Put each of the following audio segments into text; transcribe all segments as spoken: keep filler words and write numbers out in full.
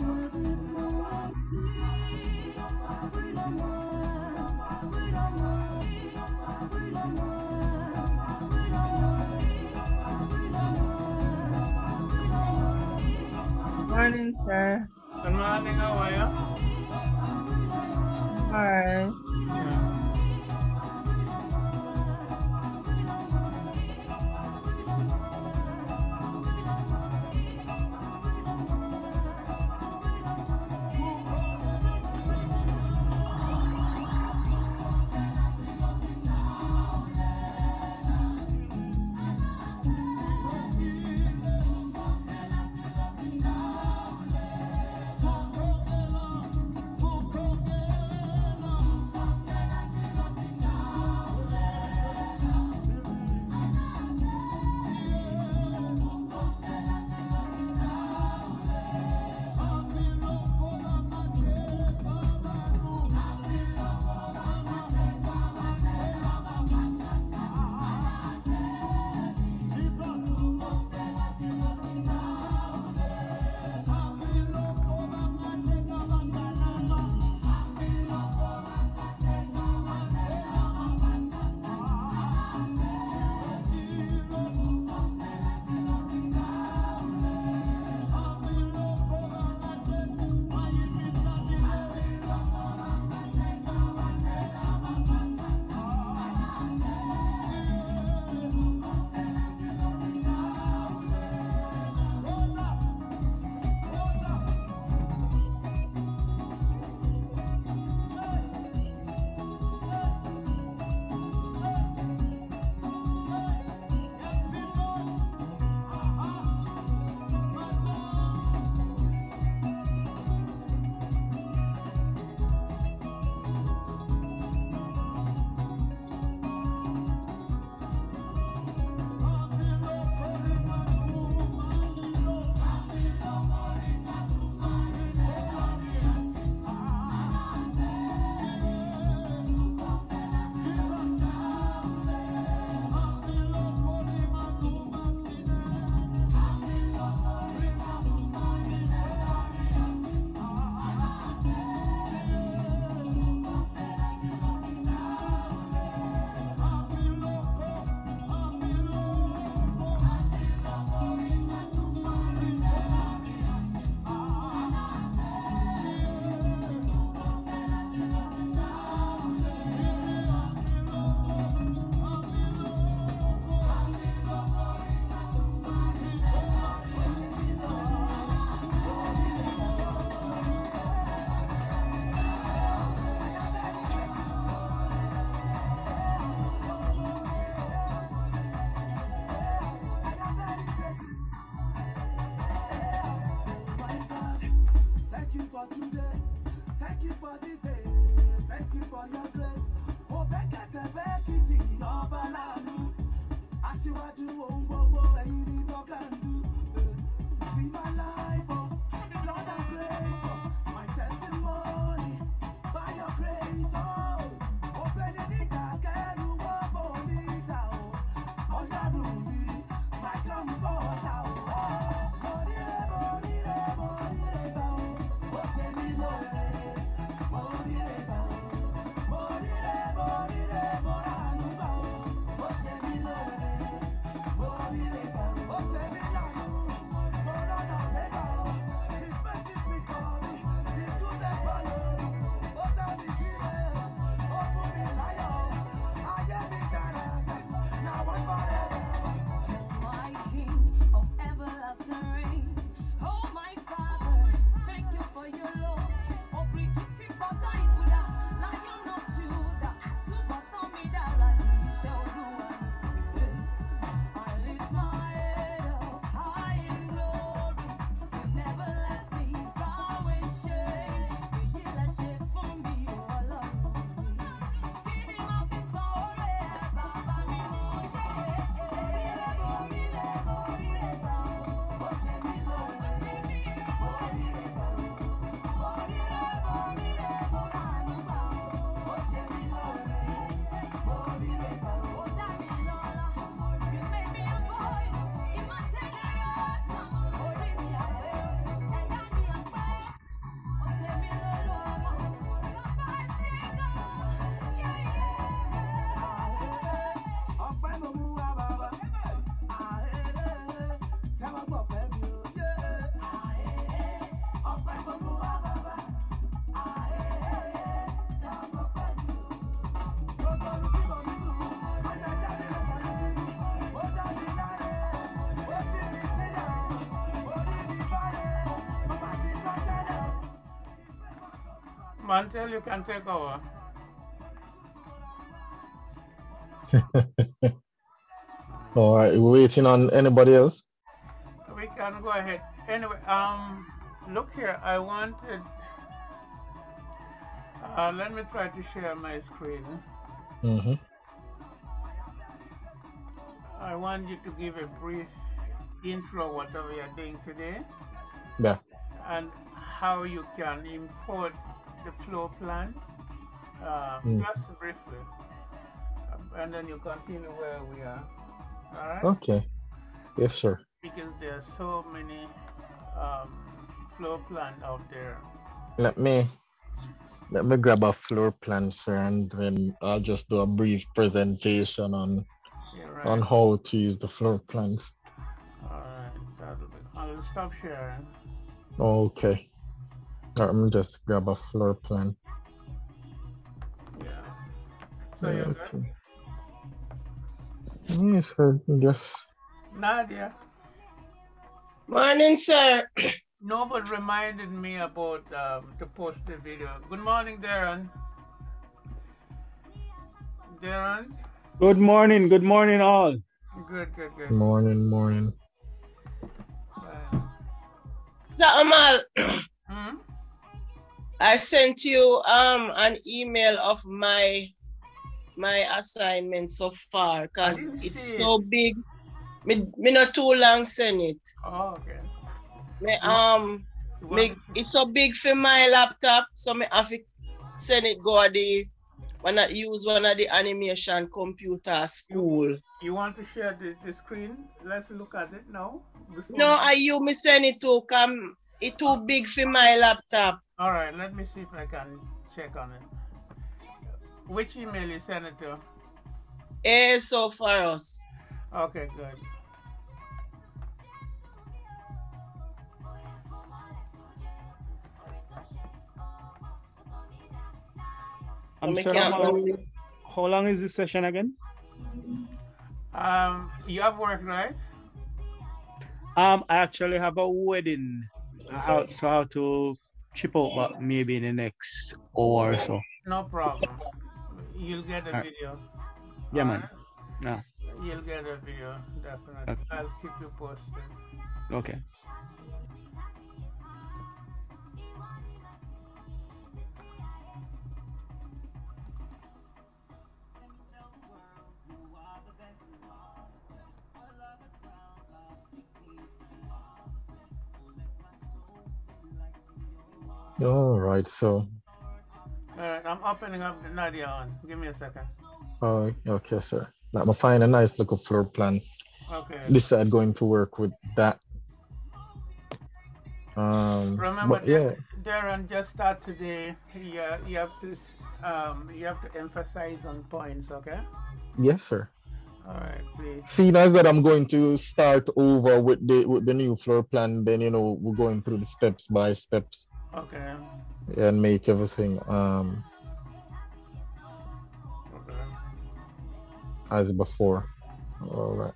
Morning, sir. Good morning, how are you? All right. Yeah. Thank you for today. Thank you for this day. Thank you for your grace. Oh, Bekete Bekiti, Obalanu. Aṣíwájú ohun gbogbo ẹ̀yin ni tọ́kàndú. See my life, oh, Lord, I'm grateful. My testimony, by your grace, oh. Open the nita, kẹ́rù wọ́pọ̀ níta, oh. Ọlọ́run mi, my comforter, oh. Morire, morire, morire bá, oh. Ó ṣe mí lóore. Morire bá, oh. Morire, morire, moranu bá, oh. Ó ṣe mí lóore. Morire bá, oh. Ó ṣe mí lánàá. Morana lẹ́bà, oh. Montel, you can take over. All right, we're waiting on anybody else. We can go ahead. Anyway, um, look here. I wanted. Uh, let me try to share my screen. Mm-hmm. I want you to give a brief intro, whatever you're doing today, Yeah. and how you can import the floor plan, uh, Mm. just briefly, and then you continue where we are. All right? Okay. Yes, sir. Because there are so many um, floor plan out there. Let me let me grab a floor plan, sir, and then I'll just do a brief presentation on Yeah, right. on how to use the floor plans. All right, that'll be. I'll stop sharing. Okay. Let me just grab a floor plan. Yeah. So you're good? Okay. Yes, sir. Just Nadia, Morning, sir. nobody reminded me about um, to post the video. Good morning, Darren. Darren? Good morning, good morning all. Good, good, good. morning, morning. Right. So, Amal, Hmm? I sent you um an email of my my assignment so far I because didn't it's see so it. big. Me, me not too long send it. Oh, okay. Me You want, um you want me me to, it's so big for my laptop, so me have to send it go to the when I use one of the animation computer school. you want to share the, the screen? Let's look at it now. Before No, we- I you me send it to come. It too big for my laptop. All right, let me see if I can check on it. Which email you send it to? Eh, so for us. Okay, good. I'm me sure can't how, unmute. how long is this session again? Um, you have work, right? Um, I actually have a wedding out, so I have to chip out, but maybe in the next hour or so. No problem. You'll get a Alright. video. Yeah, man. Alright? Yeah. You'll get a video, definitely. Okay. I'll keep you posted. Okay. All right. So, Alright, I'm opening up the Nadia on. Give me a second. uh, okay, sir. Let me find a nice little floor plan. Okay. Decide going to work with that. Um, Remember, but yeah, Darren, just start today. You, uh, you have to um, you have to emphasize on points, okay? yes, sir. All right, please. Seeing as that I'm going to start over with the with the new floor plan, then you know we're going through the steps by steps Okay. and make everything um Okay. as before. All right.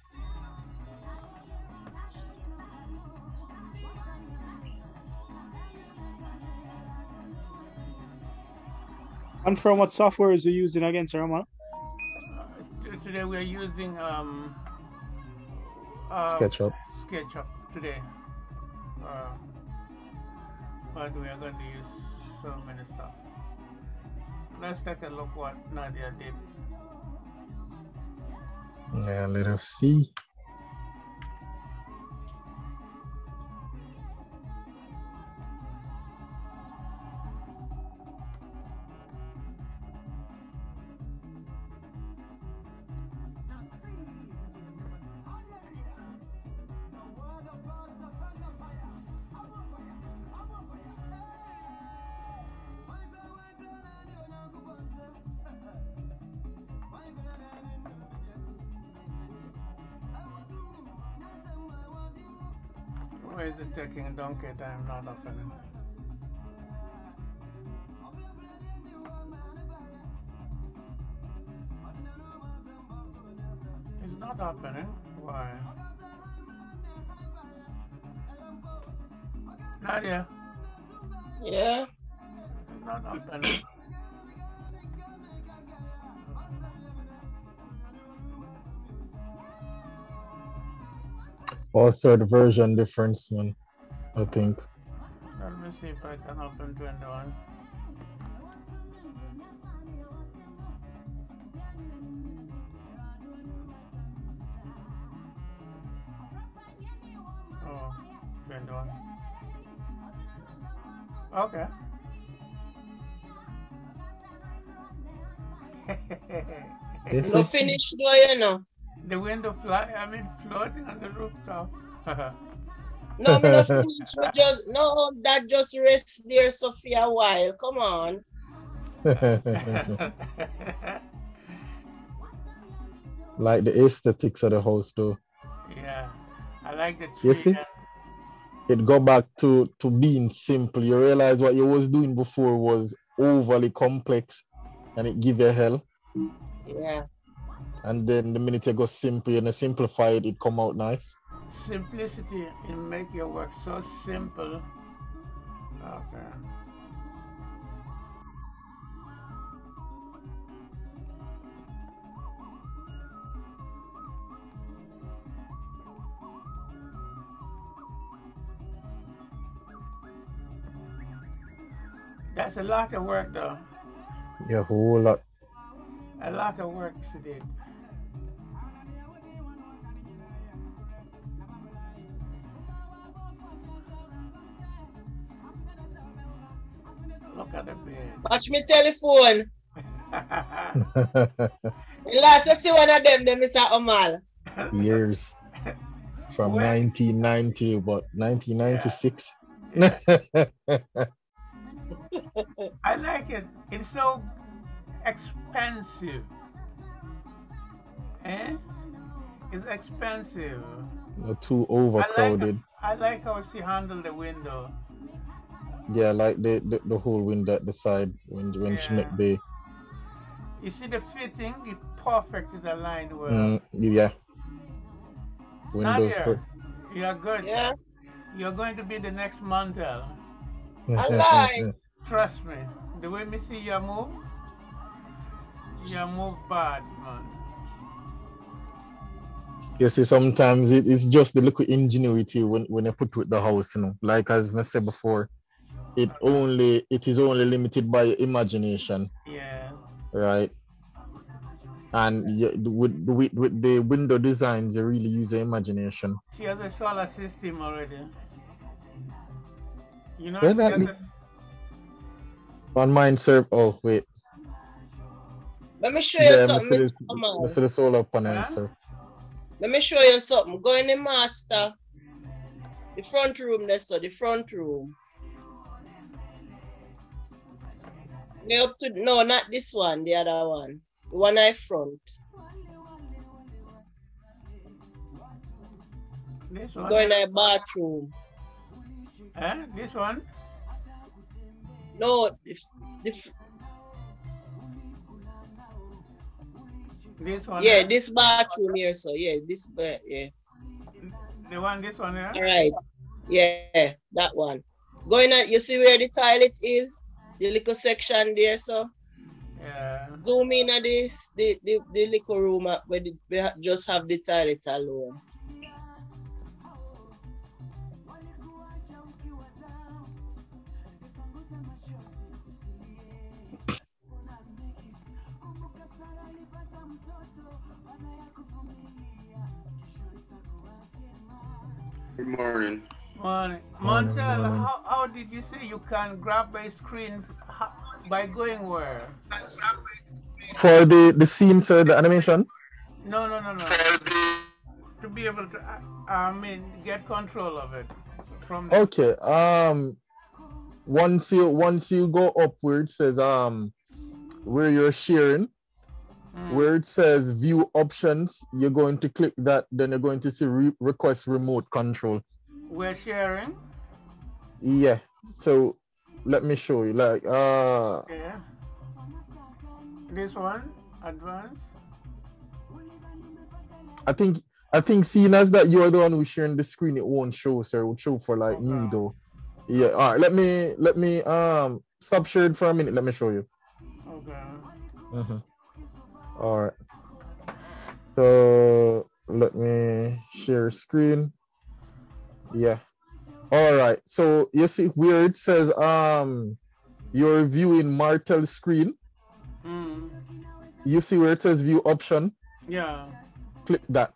And from what software is you using again, sir, Amal? Uh, t- today we're using um, uh, SketchUp. SketchUp today. Uh, but we are going to use so many stuff. Let's take a look what Nadia did. Yeah, let us see. Why is it taking a donkey time not opening? It's not opening. Why? Nadia, Yeah. it's not not up and Also the version difference, man. I think. let me see if I can open twenty-one. Oh, twenty-one. Okay. Yes, No yes. finish though, you know. The window fly, I mean floating on the rooftop. No, me no finish. We just no, that just rest there, Sophia, a while. Come on. Like the aesthetics of the house though. Yeah, I like the You tree. see? and- It go back to to being simple. You realize what you was doing before was overly complex and it give you hell. Yeah. And then the minute you go simple and you simplify it, it come out nice. Simplicity in make your work so simple. Okay. That's a lot of work though. Yeah, whole lot. A lot of work she did. Look at the bed. Watch me telephone. Last I see one of them, them is a Omal. Years from When- nineteen ninety, but nineteen ninety-six. I like it. It's so expensive. Eh? It's expensive. Not too I like, overcrowded. I like how she handled the window. Yeah, like the, the the whole window at the side when when she Yeah. make the You see the fitting, it perfect is aligned well. mm, yeah windows. Nadia, you're good. Yeah. You're going to be the next Montel. I like. Trust me. The way me see you move, you move bad, man. You see, sometimes it, it's just the little ingenuity when when you put with the house, you know. Like as I said before, it only it is only limited by your imagination, Yeah. right? And you, with, with with the window designs, you really use your imagination. She has a solar system already. You know, Well, she that has me- a, On mine, serve. Oh wait, Let me show you yeah, something, me see Mister the, me Omal. see the solar panel, Huh? sir. Let me show you something. Go in the master. The front room there, so the front room. Go up to no, not this one, the other one. The one I front. this one. Go in the bathroom. Eh? This one? No, the, the, This one? yeah, eh? this bathroom here, so yeah, this ba- yeah. The one, this one, yeah? All right. Yeah, that one. Going at you see where the toilet is? The little section there, so Yeah. zoom in at this the, the, the little room uh, where the, we ha- just have the toilet alone. Good morning. Morning. Morning, Montel, morning. how, how did you say you can grab a screen ho- by going where? For the the scene, sir, the animation. No, no, no, no. To be able to, uh, I mean, get control of it from the, Okay. Um, once you once you go up where it says um where you're sharing, Mm. where it says view options, you're going to click that. Then you're going to see re- request remote control. We're sharing. Yeah. So let me show you. Like uh, Yeah. This one, advanced. I think I think seeing as that you are the one who's sharing the screen, it won't show, sir. It will show for like me Okay. though. Yeah. All right. Let me let me um stop sharing for a minute. Let me show you. Okay. Mm-hmm. All right. So let me share screen. Yeah. All right. So you see where it says um you're viewing Martel's screen. Mm. You see where it says view option. Yeah. Click that.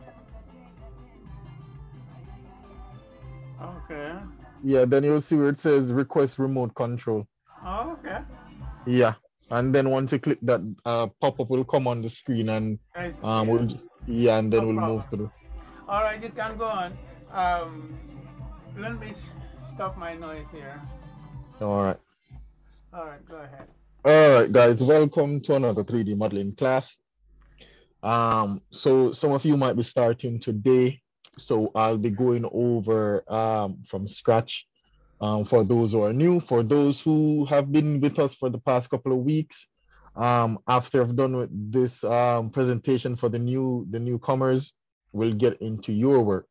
Okay. Yeah. Then you'll see where it says request remote control. Oh, okay. Yeah. And then once you click that, uh, pop up will come on the screen, and I see, um, yeah. we'll just, yeah, and then No we'll problem. move through. All right, you can go on. Um, let me stop my noise here. All right. All right, go ahead. All right, guys, welcome to another three D modeling class. Um, so some of you might be starting today, so I'll be going over um from scratch. Um, for those who are new, for those who have been with us for the past couple of weeks, um, after I've done with this um presentation for the new the newcomers, we'll get into your work.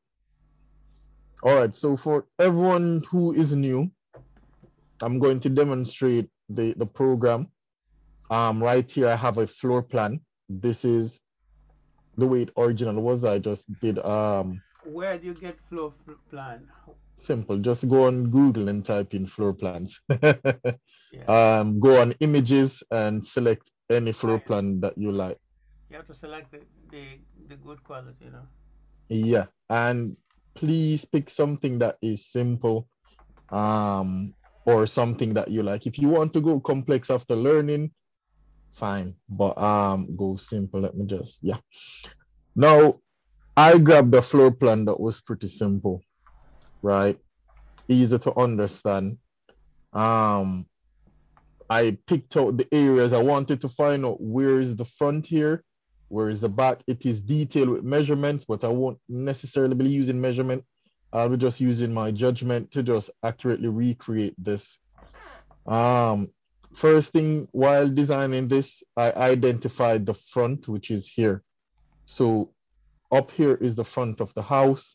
All right, so for everyone who is new, I'm going to demonstrate the, the program. Um, right here, I have a floor plan. This is the way it original was. I just did um Where do you get floor f- plan? simple. Just go on Google and type in floor plans. Yeah. um, go on images and select any floor plan that you like. You have to select the, the, the good quality, you know. Yeah, and please pick something that is simple, um, or something that you like. If you want to go complex after learning, fine, but um, go simple. Let me just, yeah. Now, I grabbed a floor plan that was pretty simple, right? Easy to understand. Um, I picked out the areas I wanted to find out where is the front here, where is the back. It is detailed with measurements, but I won't necessarily be using measurement. I'll be just using my judgment to just accurately recreate this. Um, first thing while designing this, I identified the front, which is here. So up here is the front of the house.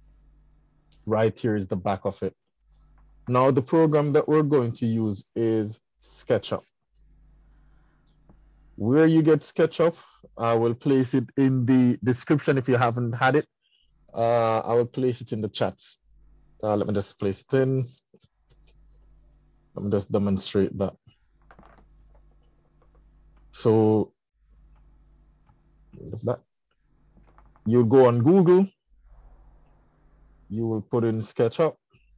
Right here is the back of it. Now the program that we're going to use is SketchUp. Where you get SketchUp, I will place it in the description if you haven't had it. Uh, I will place it in the chats. Uh, let me just place it in. Let me just demonstrate that. So that you go on Google, you will put in SketchUp.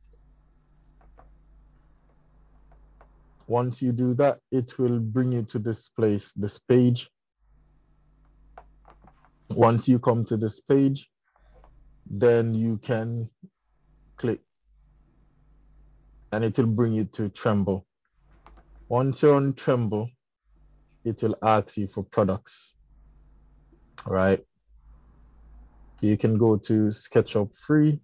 Once you do that, it will bring you to this place, this page. Once you come to this page, then you can click and it will bring you to Tremble. Once you're on Tremble, it will ask you for products, right? You can go to SketchUp free.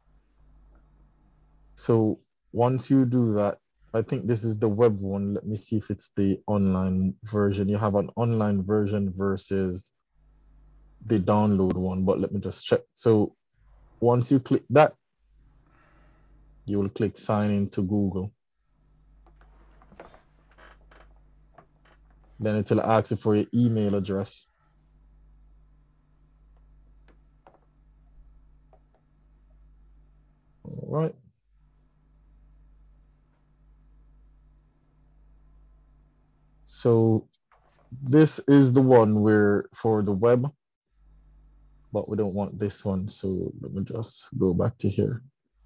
So once you do that, I think this is the web one. Let me see if it's the online version. You have an online version versus the download one, but let me just check. So once you click that, you will click sign into Google. Then it will ask you for your email address. All right. So this is the one where for the web, but we don't want this one. So let me just go back to here.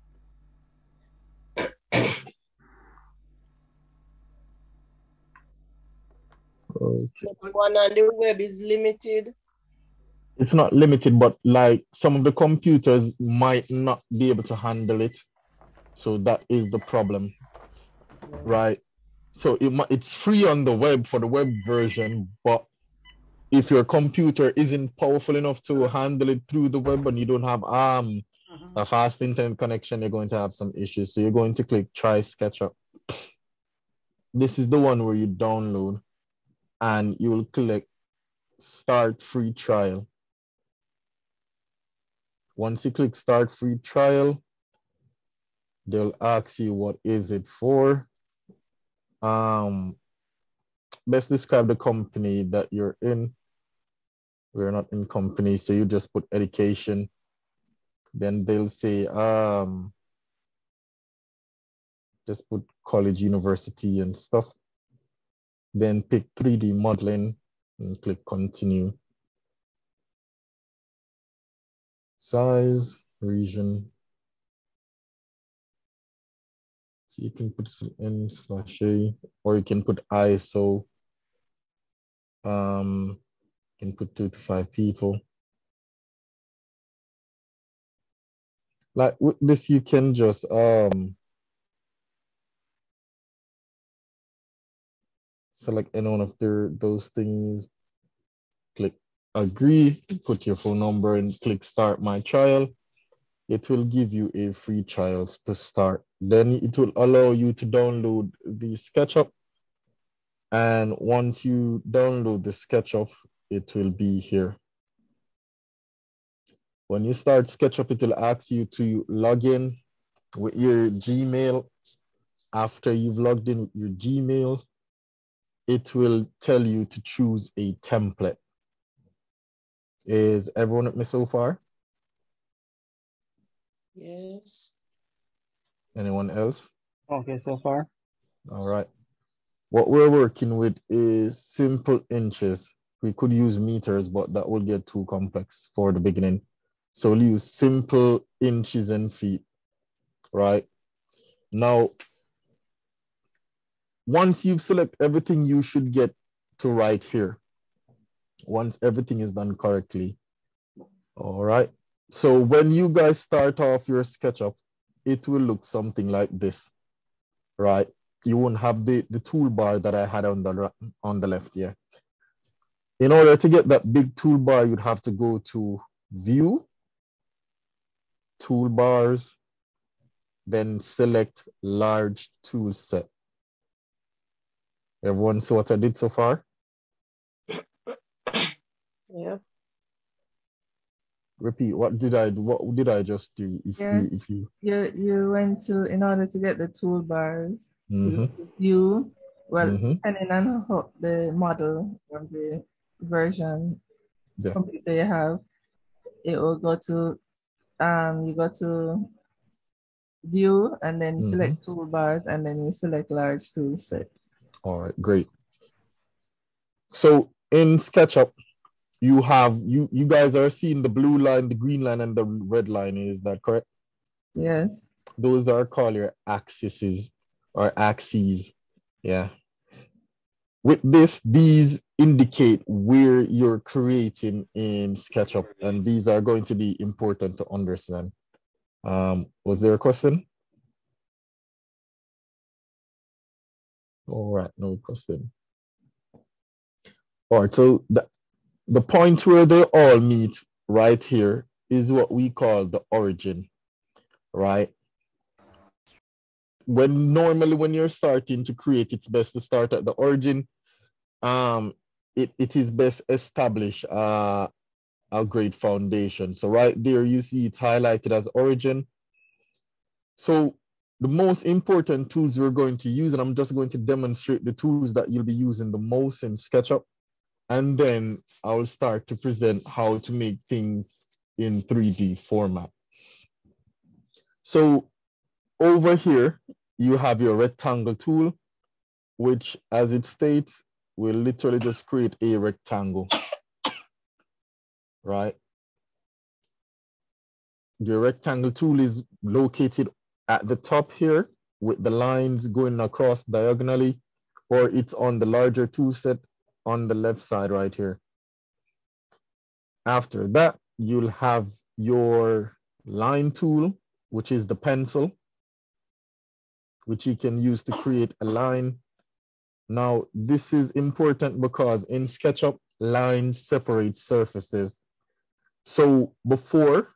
Okay. So the one on the web is limited. It's not limited, but like some of the computers might not be able to handle it. So that is the problem, right? So it, it's free on the web for the web version, but if your computer isn't powerful enough to handle it through the web and you don't have um Mhm. a fast internet connection, you're going to have some issues. So you're going to click try SketchUp. This is the one where you download and you will click start free trial. Once you click start free trial, they'll ask you what is it for. Um, best describe the company that you're in. We're not in company, so you just put education. Then they'll say, um, just put college, university, and stuff. Then pick three D modeling and click continue. Size, region. So you can put N slash A, or you can put I S O. Um, you can put two to five people. Like with this, you can just um select any one of their those things, click agree, put your phone number and click start my trial. It will give you a free trial to start. Then it will allow you to download the SketchUp. And once you download the SketchUp, it will be here. When you start SketchUp, it will ask you to log in with your Gmail. After you've logged in with your Gmail, it will tell you to choose a template. Is everyone with me so far? Yes. Anyone else? Okay, so far. All right. What we're working with is simple inches. We could use meters, but that will get too complex for the beginning. So we'll use simple inches and feet, right? Now, once you've selected everything, you should get to right here. Once everything is done correctly. All right. So when you guys start off your SketchUp, it will look something like this, right? You won't have the, the toolbar that I had on the, on the left here. In order to get that big toolbar, you'd have to go to View, Toolbars, then select Large Tool Set. Everyone see what I did so far? Yeah. Repeat, what did I do? What did I just do? If Yes. you, if you, You you went to in order to get the toolbars. mm-hmm. You well, Mm-hmm. depending on how the model or the version Yeah. computer you have, it will go to um you go to view and then you Mm-hmm. select toolbars and then you select large tool set. All right, great. So in SketchUp, you have you you guys are seeing the blue line, the green line, and the red line. Is that correct? Yes. Those are called your axes or axes. Yeah. With this, these indicate where you're creating in SketchUp, and these are going to be important to understand. Um, was there a question? All right, no question. All right, so the, the point where they all meet right here is what we call the origin, right? When normally when you're starting to create, it's best to start at the origin. Um, it, it is best establish uh, a great foundation. So right there, you see it's highlighted as origin. So the most important tools we're going to use, and I'm just going to demonstrate the tools that you'll be using the most in SketchUp. And then I'll start to present how to make things in three D format. So over here, you have your rectangle tool, which as it states, will literally just create a rectangle, right? Your rectangle tool is located at the top here with the lines going across diagonally, or it's on the larger tool set on the left side right here. After that, you'll have your line tool, which is the pencil, which you can use to create a line. Now, this is important because in SketchUp, lines separate surfaces. So before,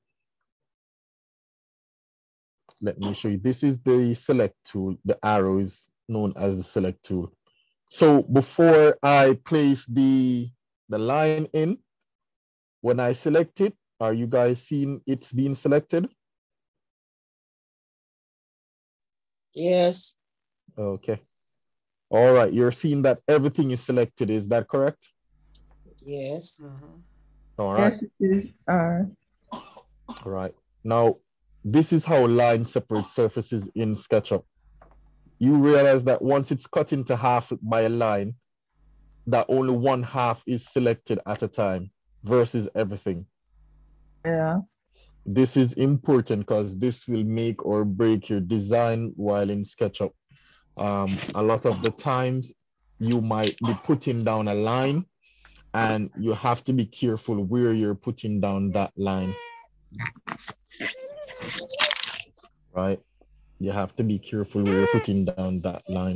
let me show you, this is the select tool. The arrow is known as the select tool. So before I place the, the line in, when I select it, are you guys seeing it's being selected? Yes. Okay. All right, you're seeing that everything is selected. Is that correct? Yes. Mhm. All right. Yes, it is. Uh, All right. Now, this is how line separates surfaces in SketchUp. You realize that once it's cut into half by a line, that only one half is selected at a time versus everything. yeah. This is important because this will make or break your design while in SketchUp. Um, a lot of the times you might be putting down a line and you have to be careful where you're putting down that line. Right? You have to be careful where you're putting down that line.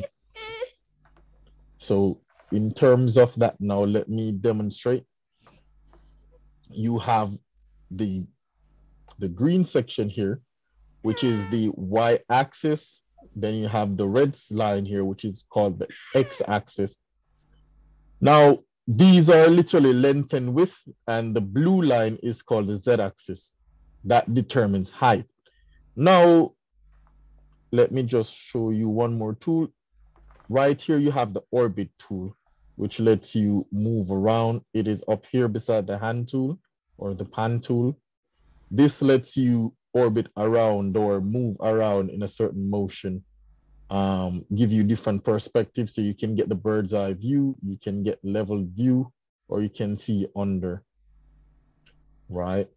So in terms of that now, let me demonstrate. You have the, the green section here, which is the y-axis. Then you have the red line here, which is called the x-axis. Now, these are literally length and width, and the blue line is called the z-axis. That determines height. Now, let me just show you one more tool. Right here, you have the orbit tool, which lets you move around. It is up here beside the hand tool or the pan tool. This lets you orbit around or move around in a certain motion, um, give you different perspectives. So you can get the bird's eye view, you can get level view, or you can see under, right?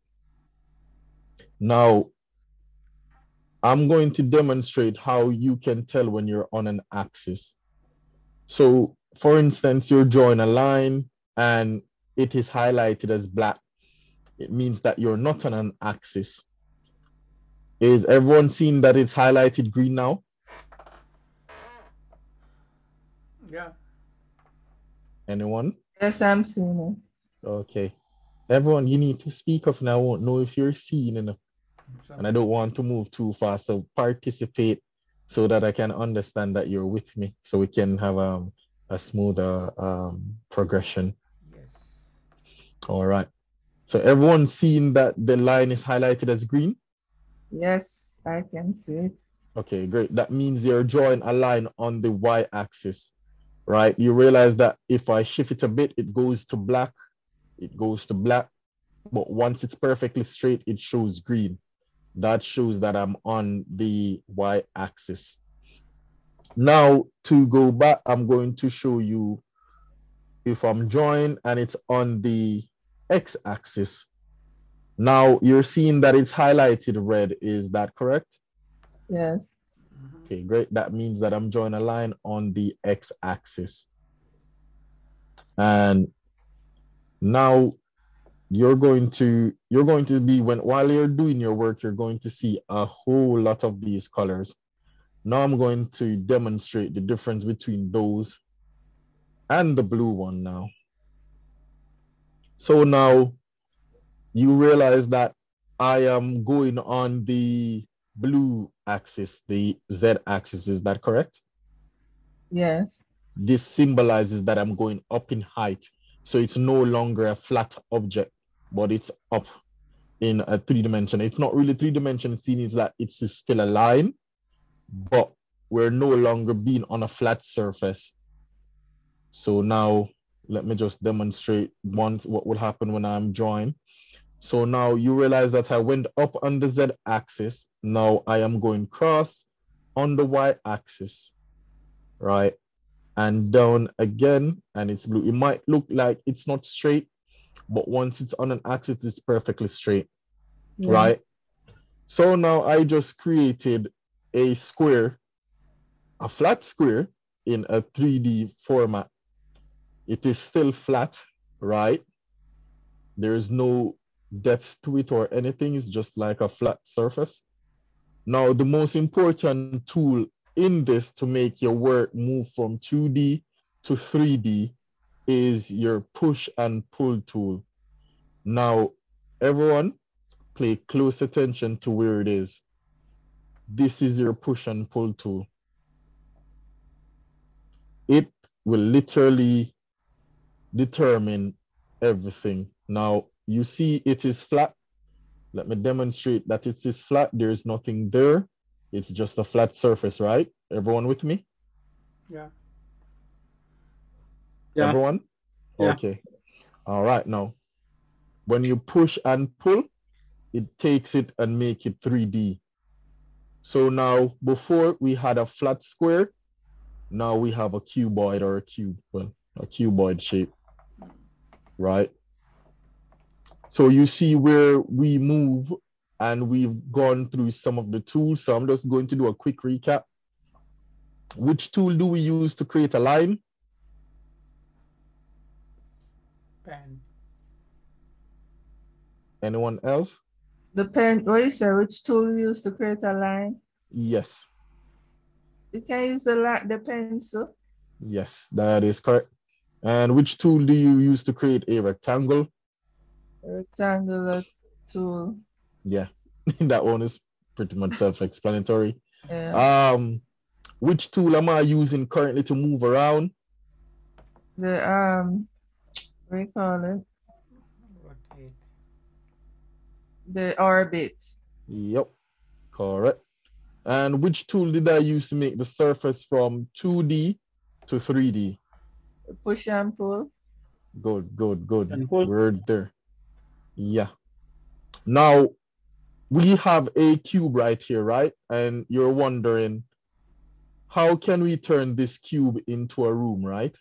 Now, I'm going to demonstrate how you can tell when you're on an axis. So for instance, you're drawing a line and it is highlighted as black. It means that you're not on an axis. Is everyone seeing that it's highlighted green now? Yeah. Anyone? Yes, I'm seeing it. Okay. Everyone, you need to speak up and I won't know if you're seeing enough. So- And I don't want to move too fast. So participate so that I can understand that you're with me. So we can have um, a smoother um, progression. Yes. All right. So everyone's seeing that the line is highlighted as green? Yes, I can see it. Okay, great. That means you're drawing a line on the y-axis, right? You realize that if I shift it a bit, it goes to black. It goes to black. But once it's perfectly straight, it shows green. That shows that I'm on the y-axis. Now, to go back, I'm going to show you if I'm drawing and it's on the x-axis. Now, you're seeing that it's highlighted red. Is that correct? Yes. Mhm. Okay, great. That means that I'm drawing a line on the x-axis. And now you're going to you're going to be when while you're doing your work, you're going to see a whole lot of these colors. Now I'm going to demonstrate the difference between those and the blue one now. So now you realize that I am going on the blue axis, the z-axis. Is that correct? Yes. This symbolizes that I'm going up in height. So it's no longer a flat object, but it's up in a three dimension. It's not really three dimension, seeing is that it's still a line, but we're no longer being on a flat surface. So now let me just demonstrate once what will happen when I'm drawing. So now you realize that I went up on the z-axis. Now I am going cross on the y-axis, right? And down again, and it's blue. It might look like it's not straight, but once it's on an axis, it's perfectly straight, Yeah. right? So now I just created a square, a flat square in a three D format. It is still flat, right? There's no depth to it or anything. It's just like a flat surface. Now, the most important tool in this to make your work move from two D to three D is your push and pull tool. Now, everyone, pay close attention to where it is. This is your push and pull tool. It will literally determine everything. Now, you see it is flat. Let me demonstrate that it is flat. There's nothing there. It's just a flat surface, right? Everyone with me? Yeah. Yeah. Everyone? Yeah. Okay. All right. Now, when you push and pull, it takes it and make it three D. So now, before we had a flat square, now we have a cuboid or a cube, well, a cuboid shape, right? So you see where we move and we've gone through some of the tools. So I'm just going to do a quick recap. Which tool do we use to create a line? Pen. Anyone else? The pen, what you say, which tool you use to create a line? Yes. You can use the line, the pencil. Yes, that is correct. And which tool do you use to create a rectangle? Rectangular tool. Yeah, that one is pretty much self-explanatory. Yeah. Um, which tool am I using currently to move around? The um, what do you call it? Rotate. The orbit. Yep, correct. And which tool did I use to make the surface from two D to three D? Push and pull. Good, good, good. And pull. Word there. Yeah. Now, we have a cube right here, right? And you're wondering, how can we turn this cube into a room, right?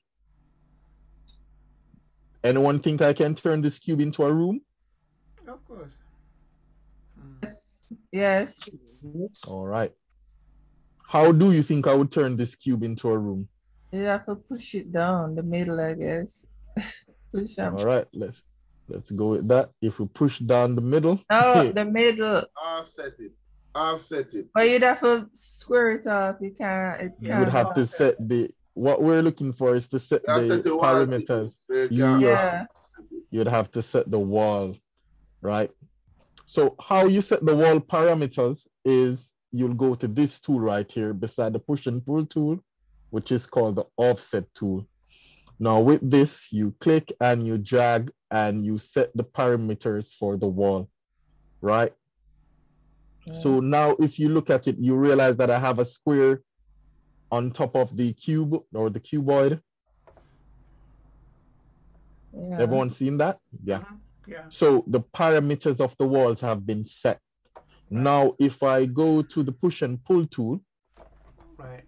Anyone think I can turn this cube into a room? Of course. Hmm. Yes. Yes. All right. How do you think I would turn this cube into a room? You have to push it down the middle, I guess. Push All up. right, let's let's go with that. If we push down the middle, Oh, the middle. Offset it. Offset it. But you'd have to square it off. You can't. It you would can't have to offset. set the, what we're looking for is to set You have to the set the wall, parameters. so you can't Yes, Yeah. offset it. you'd have to set the wall, right? So how you set the wall parameters is you'll go to this tool right here beside the push and pull tool, which is called the offset tool. Now with this, you click and you drag and you set the parameters for the wall, right? Yeah. So now if you look at it, you realize that I have a square on top of the cube or the cuboid. Yeah. Everyone seen that? Yeah. Mhm. Yeah. So the parameters of the walls have been set. Now, if I go to the push and pull tool, Right.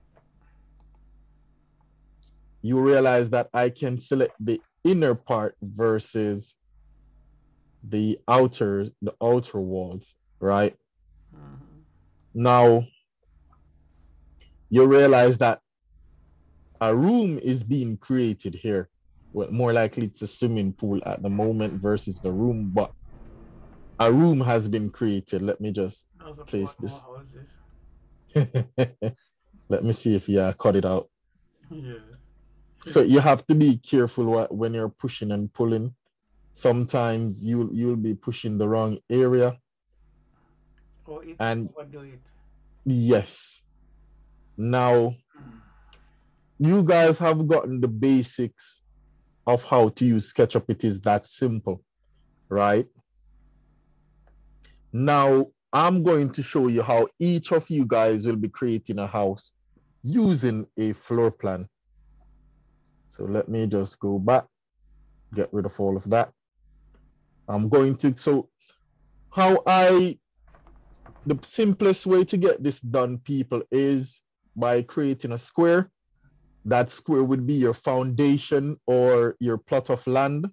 you realize that I can select the inner part versus the outer, the outer walls, right? Mhm. Now, you realize that a room is being created here. Well, more likely it's a swimming pool at the moment versus the room, but a room has been created. Let me just Those are place four this. more houses. Let me see if yeah, cut it out. Yeah. So you have to be careful wh- when you're pushing and pulling. Sometimes you'll you'll be pushing the wrong area. Or it And overdo it. yes, now you guys have gotten the basics of how to use SketchUp. It is that simple, right? Now I'm going to show you how each of you guys will be creating a house using a floor plan. So let me just go back, get rid of all of that. I'm going to, so how I, the simplest way to get this done, people, is by creating a square. That square would be your foundation or your plot of land.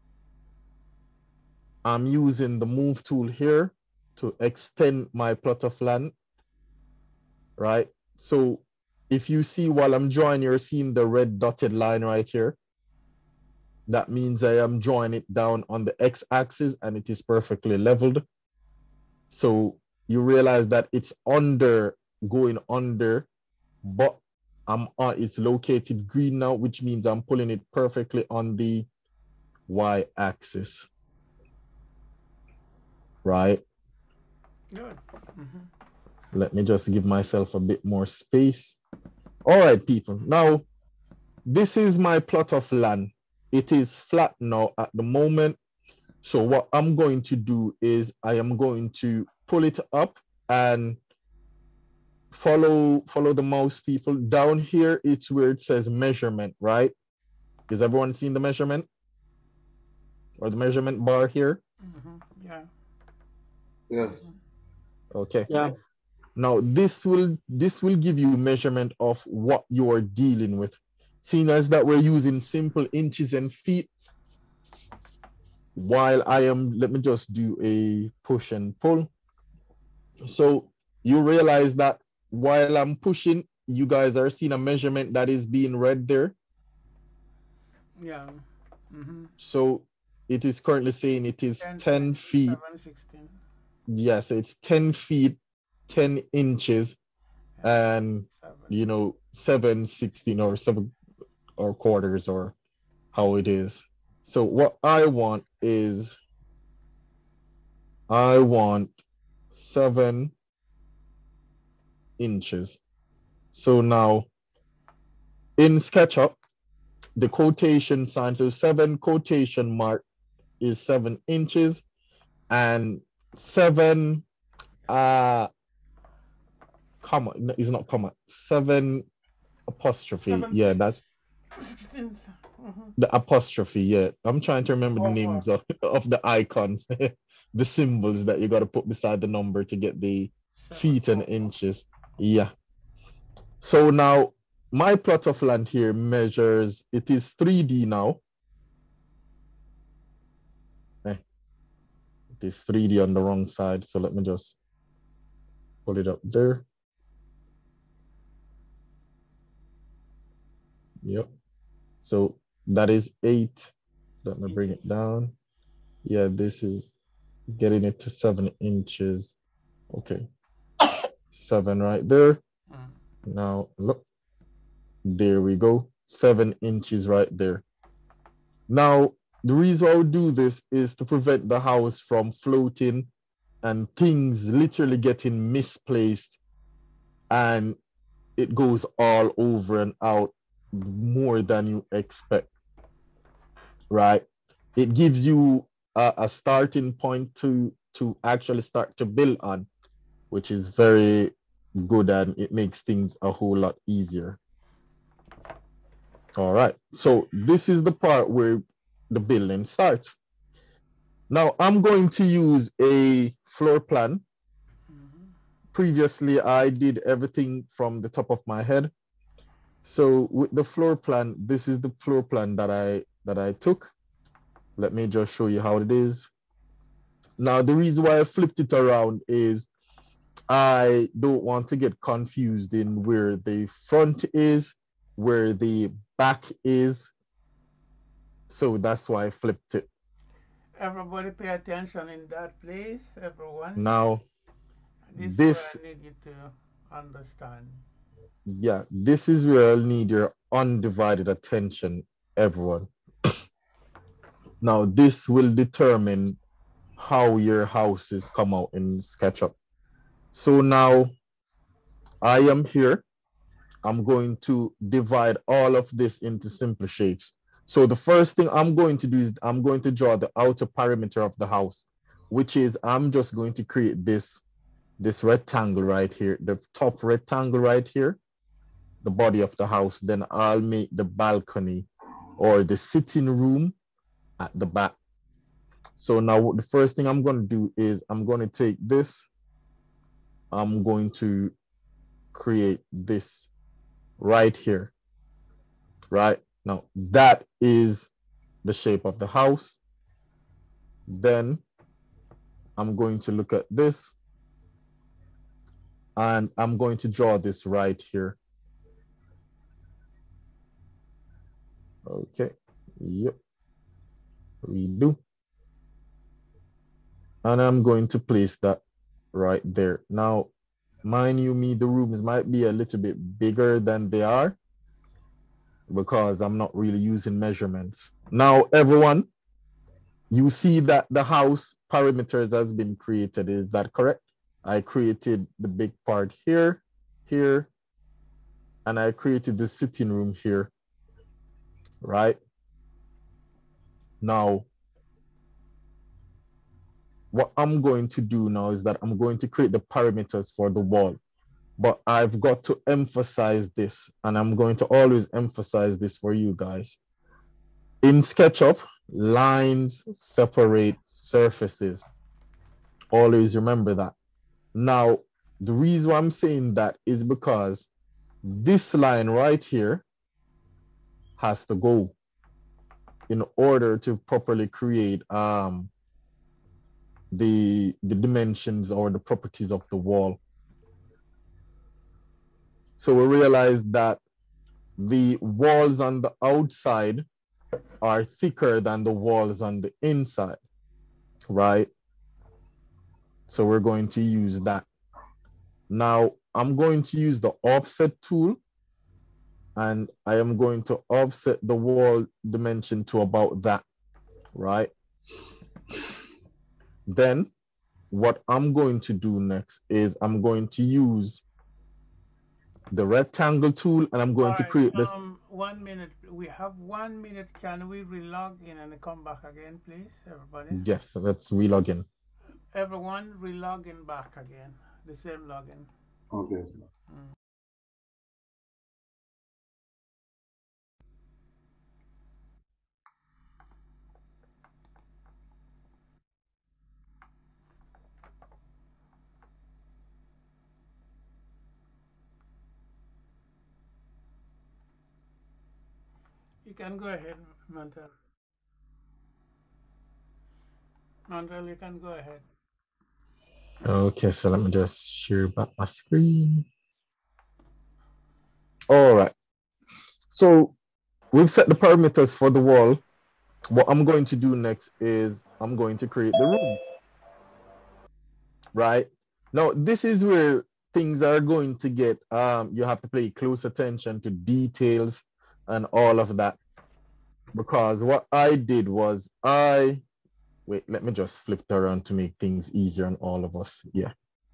I'm using the move tool here to extend my plot of land, right? So if you see while I'm drawing, you're seeing the red dotted line right here. That means I am drawing it down on the x-axis and it is perfectly leveled. So you realize that it's under, going under, but I'm on, it's located green now, which means I'm pulling it perfectly on the y-axis, right? Good. Mhm. Let me just give myself a bit more space. All right, people. Now, this is my plot of land. It is flat now at the moment. So what I'm going to do is I am going to pull it up and follow follow the mouse, people. Down here, it's where it says measurement, right? Is everyone seeing the measurement? Or the measurement bar here? Mhm. Yeah. Yeah. Okay. Yeah. Now this will this will give you measurement of what you are dealing with. Seeing as that we're using simple inches and feet, while I am, let me just do a push and pull. So you realize that while I'm pushing, you guys are seeing a measurement that is being read there. Yeah. Mm-hmm. So it is currently saying it is ten, ten feet. seven, sixteen. Yeah, so it's ten feet, ten inches, and Seven. you know, seven, sixteen, or seven or quarters, or how it is. So what I want is I want seven inches. So now in SketchUp, the quotation sign, so seven quotation mark is seven inches, and seven uh comma, no, it's not comma, seven apostrophe. Seven Yeah, feet. that's sixteen. Mhm. the apostrophe. Yeah, I'm trying to remember the Oh, names of, of the icons, the symbols that you got to put beside the number to get the Seven. feet and Oh, inches. Yeah. So now my plot of land here measures, it is three D now. Eh, it is three D on the wrong side. So let me just pull it up there. Yep. So that is eight. Let me bring it down. Yeah, this is getting it to seven inches. Okay. Seven right there. Mm. Now look. There we go. Seven inches right there. Now, the reason I would do this is to prevent the house from floating and things literally getting misplaced, and it goes all over and out more than you expect, right? It gives you a, a starting point to to actually start to build on, which is very good, and it makes things a whole lot easier. All right, so this is the part where the building starts. Now I'm going to use a floor plan. Mhm. Previously, I did everything from the top of my head. So with the floor plan, this is the floor plan that I that I took. Let me just show you how it is. Now, the reason why I flipped it around is I don't want to get confused in where the front is, where the back is. So that's why I flipped it. Everybody pay attention in that place, everyone. Now, This, this, is where I need you to understand. yeah, this is where I'll need your undivided attention, everyone. Now, this will determine how your houses come out in SketchUp. So now I am here. I'm going to divide all of this into simple shapes. So the first thing I'm going to do is I'm going to draw the outer perimeter of the house, which is I'm just going to create this, this rectangle right here, the top rectangle right here, the body of the house. Then I'll make the balcony or the sitting room at the back. So now the first thing I'm going to do is I'm going to take this, I'm going to create this right here, right? Now that is the shape of the house. Then I'm going to look at this and I'm going to draw this right here. Okay, yep, redo. And I'm going to place that right there. Now, mind you me, the rooms might be a little bit bigger than they are because I'm not really using measurements. Now, everyone, you see that the house perimeters has been created. Is that correct? I created the big part here, here, and I created the sitting room here, right? Now, what I'm going to do now is that I'm going to create the parameters for the wall, but I've got to emphasize this, and I'm going to always emphasize this for you guys. In SketchUp, lines separate surfaces. Always remember that. Now, the reason why I'm saying that is because this line right here has to go in order to properly create um, the, the dimensions or the properties of the wall. So we realize that the walls on the outside are thicker than the walls on the inside, right? So we're going to use that. Now I'm going to use the offset tool, and I am going to offset the wall dimension to about that, right? Then what I'm going to do next is I'm going to use the rectangle tool, and I'm going All to right. create this. Um, one minute. We have one minute. Can we relog in and come back again, please, everybody? Yes, let's relog in. Everyone, relog in back again. The same login. Okay. Mm. You can go ahead, Mantel. Mantel, you can go ahead. Okay, so let me just share back my screen. All right. So we've set the parameters for the wall. What I'm going to do next is I'm going to create the room. Right? Now, this is where things are going to get, um, you have to pay close attention to details and all of that. Because what I did was I, wait, let me just flip it around to make things easier on all of us. Yeah.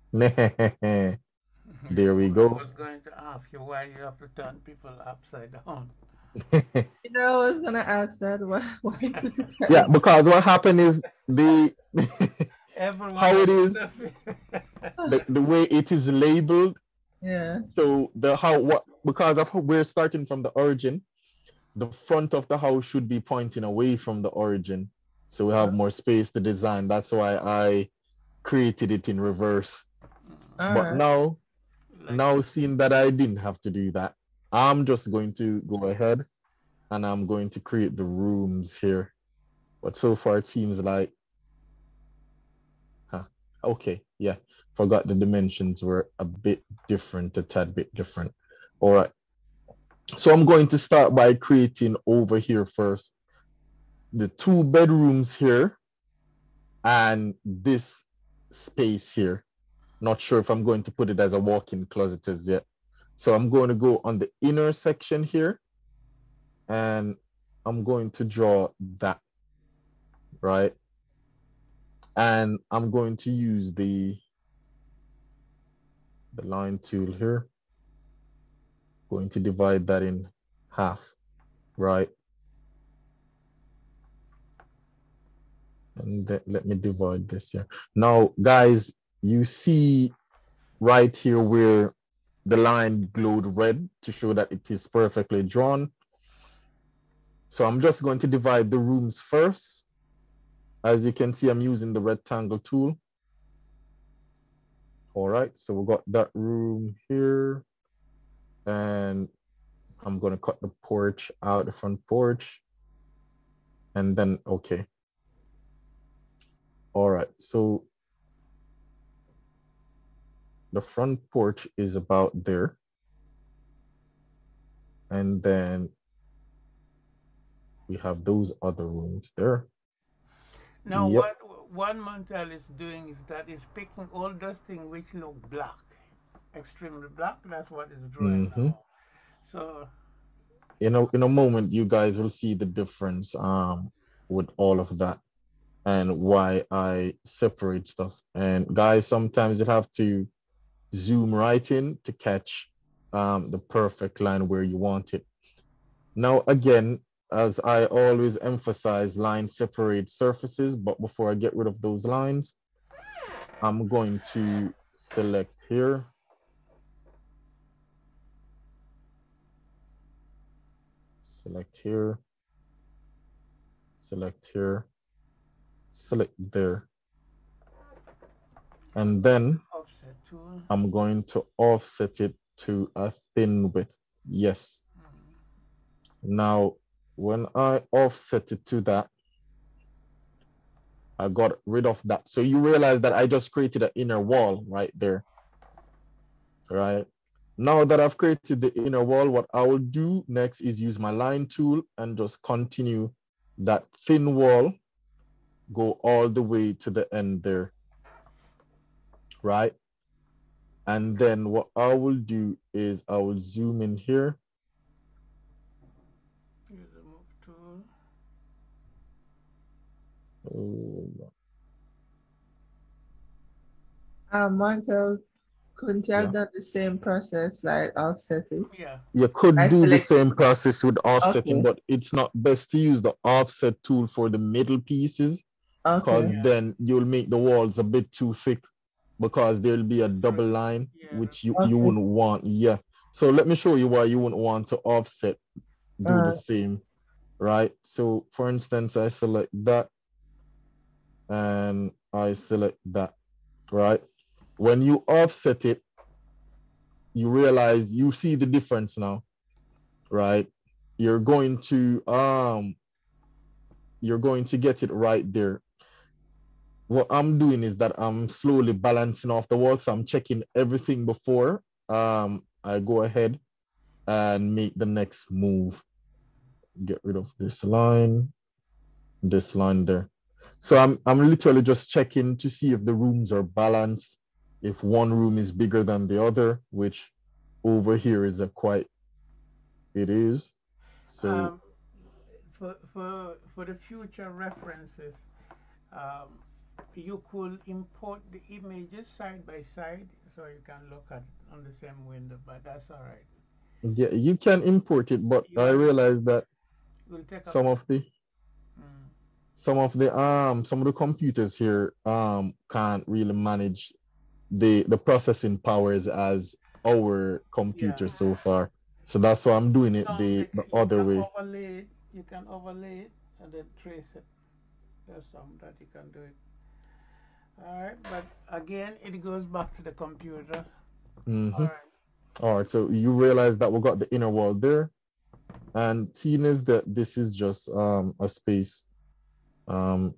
There we I go. was going to ask you why you have to turn people upside down. You know, I was gonna ask that. Why, why put it Yeah, like- because what happened is the Everyone how it has is, to- the, the way it is labeled. Yeah. So the how what because of how we're starting from the origin, the front of the house should be pointing away from the origin. So we have more space to design. That's why I created it in reverse. All But right. now, Like- now seeing that I didn't have to do that, I'm just going to go ahead and I'm going to create the rooms here. But so far it seems like, huh, okay, yeah, forgot the dimensions were a bit different, a tad bit different. All right. So I'm going to start by creating over here first the two bedrooms here and this space here. Not sure if I'm going to put it as a walk-in closet as yet. So I'm going to go on the inner section here and I'm going to draw that, right? And I'm going to use the, the line tool here. Going to divide that in half, right? And th- let me divide this here. Now, guys, you see right here where the line glowed red to show that it is perfectly drawn. So I'm just going to divide the rooms first. As you can see, I'm using the rectangle tool. All right, so we got that room here. And I'm going to cut the porch out, the front porch. And then, okay. All right, so the front porch is about there. And then we have those other rooms there. Now, Yep. what one Montel is doing is that he's picking all those things which look black, extremely black. That's what he's drawing Mhm. now. So, In a in a moment, you guys will see the difference um with all of that and why I separate stuff. And guys, sometimes you have to zoom right in to catch um the perfect line where you want it. Now, again, as I always emphasize, lines separate surfaces, but before I get rid of those lines, I'm going to select here. Select here. select here, select there. And then Offset tool. I'm going to offset it to a thin width. Yes. Now, when I offset it to that, I got rid of that. So you realize that I just created an inner wall right there. Right. Now that I've created the inner wall, what I will do next is use my line tool and just continue that thin wall, go all the way to the end there. Right. And then what I will do is I will zoom in here. Use the move tool. Oh, Um, Montel, couldn't you have yeah. done the same process, like offsetting? Yeah. You could I do the select. same process with offsetting, Okay. but it's not best to use the offset tool for the middle pieces, because Okay. Yeah. then you'll make the walls a bit too thick, because there'll be a double line, Yeah. which you, Okay. you wouldn't want. Yeah. So let me show you why you wouldn't want to offset, do the Alright. same, right? So for instance, I select that and I select that, right? When you offset it, you realize, you see the difference now, right? You're going to um you're going to get it right there. What I'm doing is that I'm slowly balancing off the wall, so I'm checking everything before um I go ahead and make the next move. Get rid of this line, this line there. So I'm I'm literally just checking to see if the rooms are balanced, if one room is bigger than the other, which over here is a quite, it is. So Um, for for for the future references, um, you could import the images side by side so you can look at on the same window. But that's all right. yeah, you can import it, but You I will realize that will take up. some of the Mm, some of the um some of the computers here um can't really manage the the processing powers as our yeah. computer so far. So that's why I'm doing it Some the they the ca- you other can way. overlay it. You can overlay it and then trace it. There's some that you can do it. All right, but again, it goes back to the computer. All Mm-hmm. right. All right, so you realize that we got the inner wall there, and seeing as that this is just um a space, um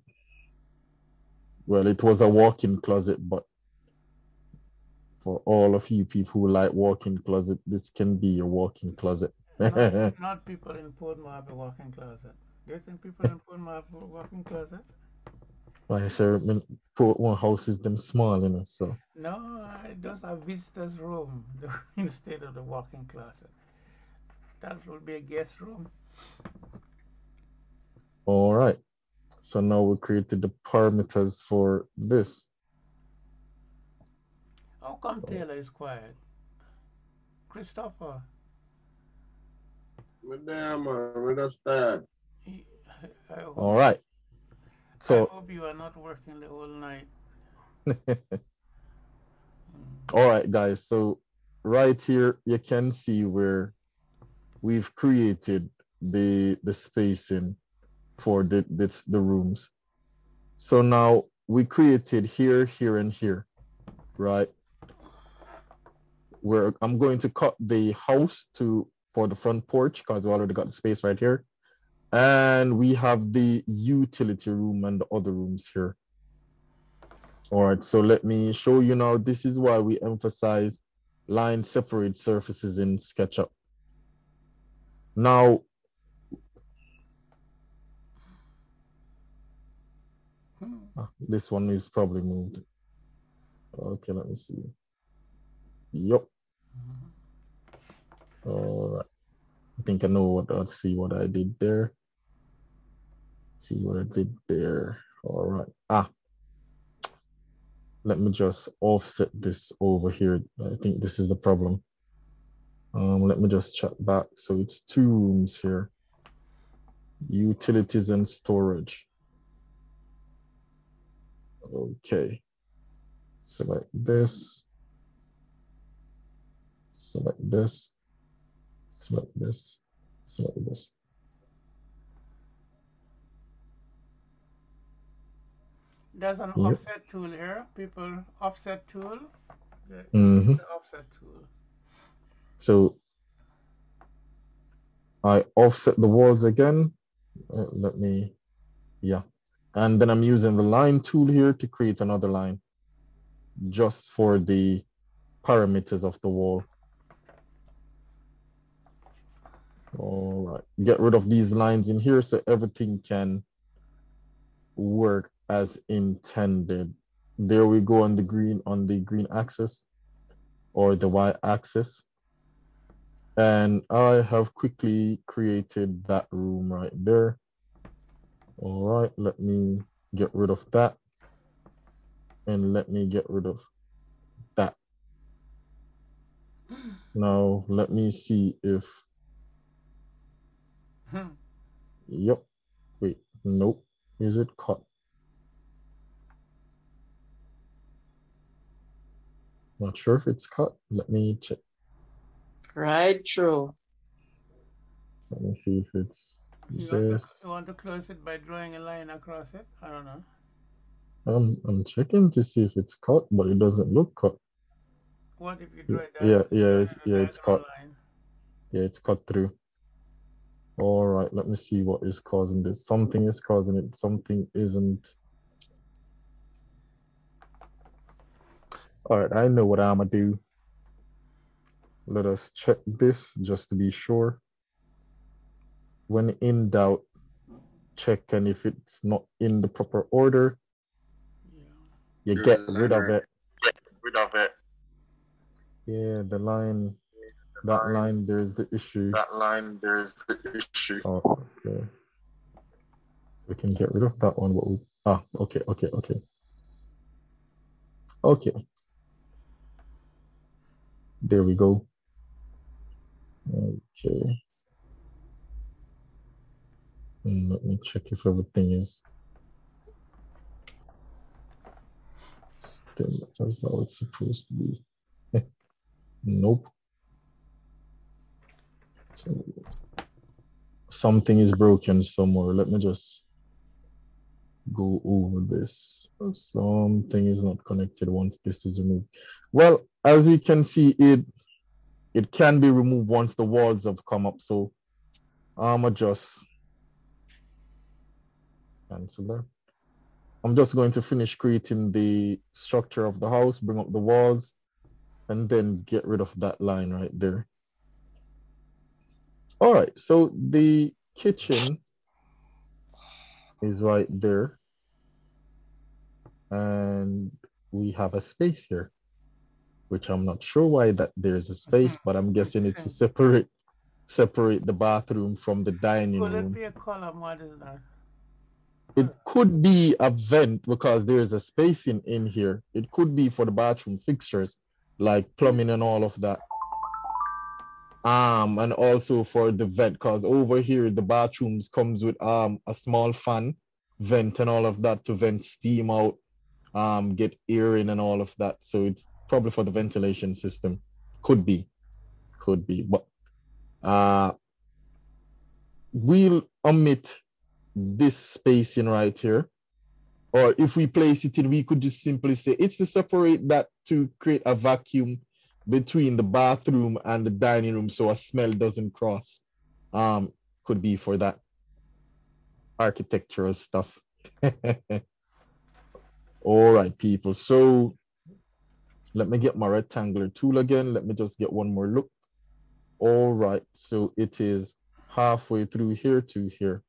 well, it was a walk-in closet, but for all of you people who like walk-in closet, this can be your walk-in closet. Not not people in Portmore have a walk-in closet. Do you think people in Portmore have a walk-in closet? Like, sir, me put one houses them small, you know, so No, uh, those are visitors' room instead of the walk-in closet. That will be a guest room. all right. So now we created the parameters for this. How come Taylor is quiet? Christopher, Madam, man, we just start. he- I hope, All right. I So hope you are not working the whole night. all right, guys. So right here you can see where we've created the the spacing for the the, the rooms. So now we created here, here, and here, right? Where I'm going to cut the house to for the front porch because we already got the space right here. And we have the utility room and the other rooms here. All right, so let me show you now. This is why we emphasize line separate surfaces in SketchUp. Now, ah, this one is probably moved. Okay, let me see. Yep. All right. I think I know what, let's see what I did there. See what I did there. All right. Ah, let me just offset this over here. I think this is the problem. Um, let me just check back. So it's two rooms here. Utilities and storage. Okay. Select this. Select this. Select this. Select this. There's an Yep. offset tool here. People, offset tool. The, hmm the offset tool. So I offset the walls again. Uh, let me, yeah. And then I'm using the line tool here to create another line just for the parameters of the wall. All right. Get rid of these lines in here so everything can work as intended. There we go on the green on the green axis or the Y axis. And I have quickly created that room right there. All right, let me get rid of that. And let me get rid of that. Now, let me see if, Hmm. yep, wait, nope. Is it cut? Not sure if it's cut. Let me check. Right through. Let me see if it's You want, to, this. you want to close it by drawing a line across it? I don't know. I'm, I'm checking to see if it's cut, but it doesn't look cut. What if you draw it Yeah, that? yeah, it's, yeah, it's diagonal cut. line? Yeah, it's cut through. All right, let me see what is causing this. Something is causing it, something isn't. All right, I know what I'm gonna do. Let us check this just to be sure. When in doubt, check, and if it's not in the proper order, Yeah. you get rid of it. Get rid of it. Yeah, the line, The that line, line, there's the issue. that line, there's the issue. Oh, okay. So we can get rid of that one. What we, ah, okay, okay, okay. Okay. There we go. Okay. And let me check if everything is still as how it's supposed to be. Nope. So something is broken somewhere. Let me just go over this. Something is not connected once this is removed. Well, as we can see, it it can be removed once the walls have come up. So I'm um, just cancel that. I'm just going to finish creating the structure of the house, bring up the walls, and then get rid of that line right there. All right, so the kitchen is right there. And we have a space here, which I'm not sure why that there's a space, but I'm guessing it's to separate separate the bathroom from the dining Could it room. be a column? What is that? It could be a vent because there's a spacing in here. It could be for the bathroom fixtures, like plumbing and all of that. Um, and also for the vent, because over here the bathrooms comes with um a small fan vent and all of that to vent steam out, um, get air in and all of that. So it's probably for the ventilation system. Could be, could be, but uh, we'll omit this spacing right here. Or if we place it in, we could just simply say it's to separate that to create a vacuum between the bathroom and the dining room so a smell doesn't cross. Um, could be for that architectural stuff. All right, people. So let me get my rectangular tool again. Let me just get one more look. All right, so it is halfway through here to here.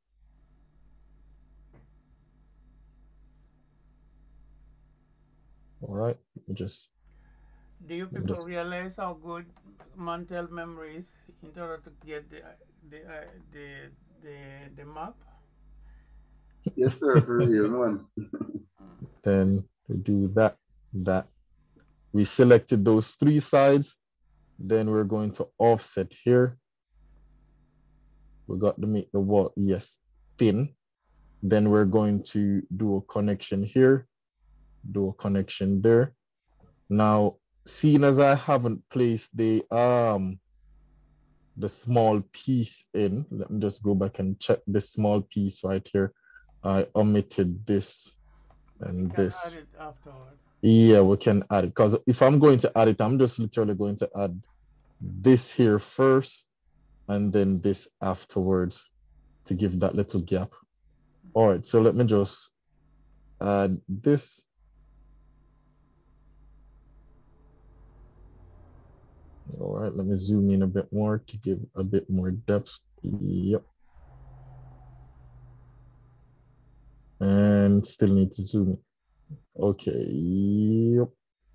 All right, let me just. Do you people just realize how good Montel memory is in order to get the the uh, the the the map? Yes, sir, for real one. Then we do that, that. We selected those three sides. Then we're going to offset here. We got to make the wall, yes, thin. Then we're going to do a connection here, do a connection there. Now, seeing as I haven't placed the um the small piece in, let me just go back and check this small piece right here. I omitted this. and Can this. add it afterward. Yeah, we can add it because if I'm going to add it, I'm just literally going to add this here first and then this afterwards to give that little gap. All right, so let me just add this. All right, let me zoom in a bit more to give a bit more depth. Yep. And still need to zoom in. Okay, yep.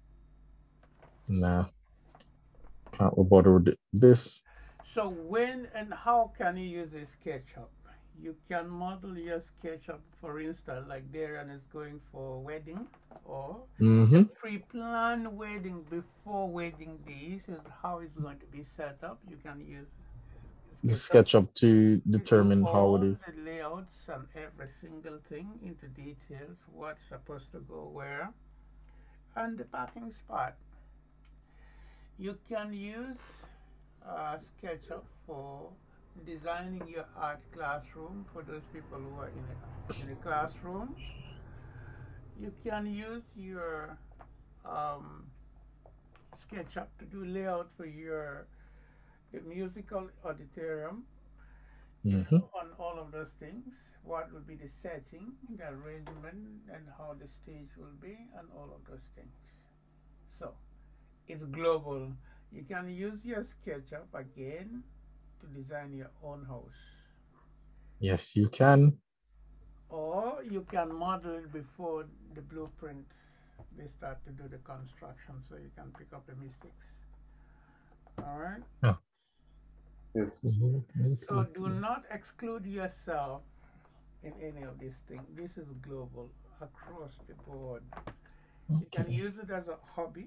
Nah, can't be bothered with this. So when and how can you use a SketchUp? You can model your SketchUp, for instance, like Darren is going for a wedding, or Mm-hmm. pre-plan wedding before wedding days is how it's going to be set up. You can use The SketchUp SketchUp to to do determine how all it is. the layouts and every single thing into details, what's supposed to go where, and the parking spot. You can use uh, SketchUp for designing your art classroom for those people who are in a, in a classroom. You can use your um, SketchUp to do layout for your the musical auditorium. You Mm-hmm. know, on all of those things, what will be the setting, the arrangement, and how the stage will be, and all of those things. So it's global. You can use your SketchUp again to design your own house, Yes, you can. or you can model it before the blueprint they start to do the construction, so you can pick up the mistakes. All right. Yeah. Yes. So do not exclude yourself in any of these things. This is global across the board. You can Okay. use it as a hobby.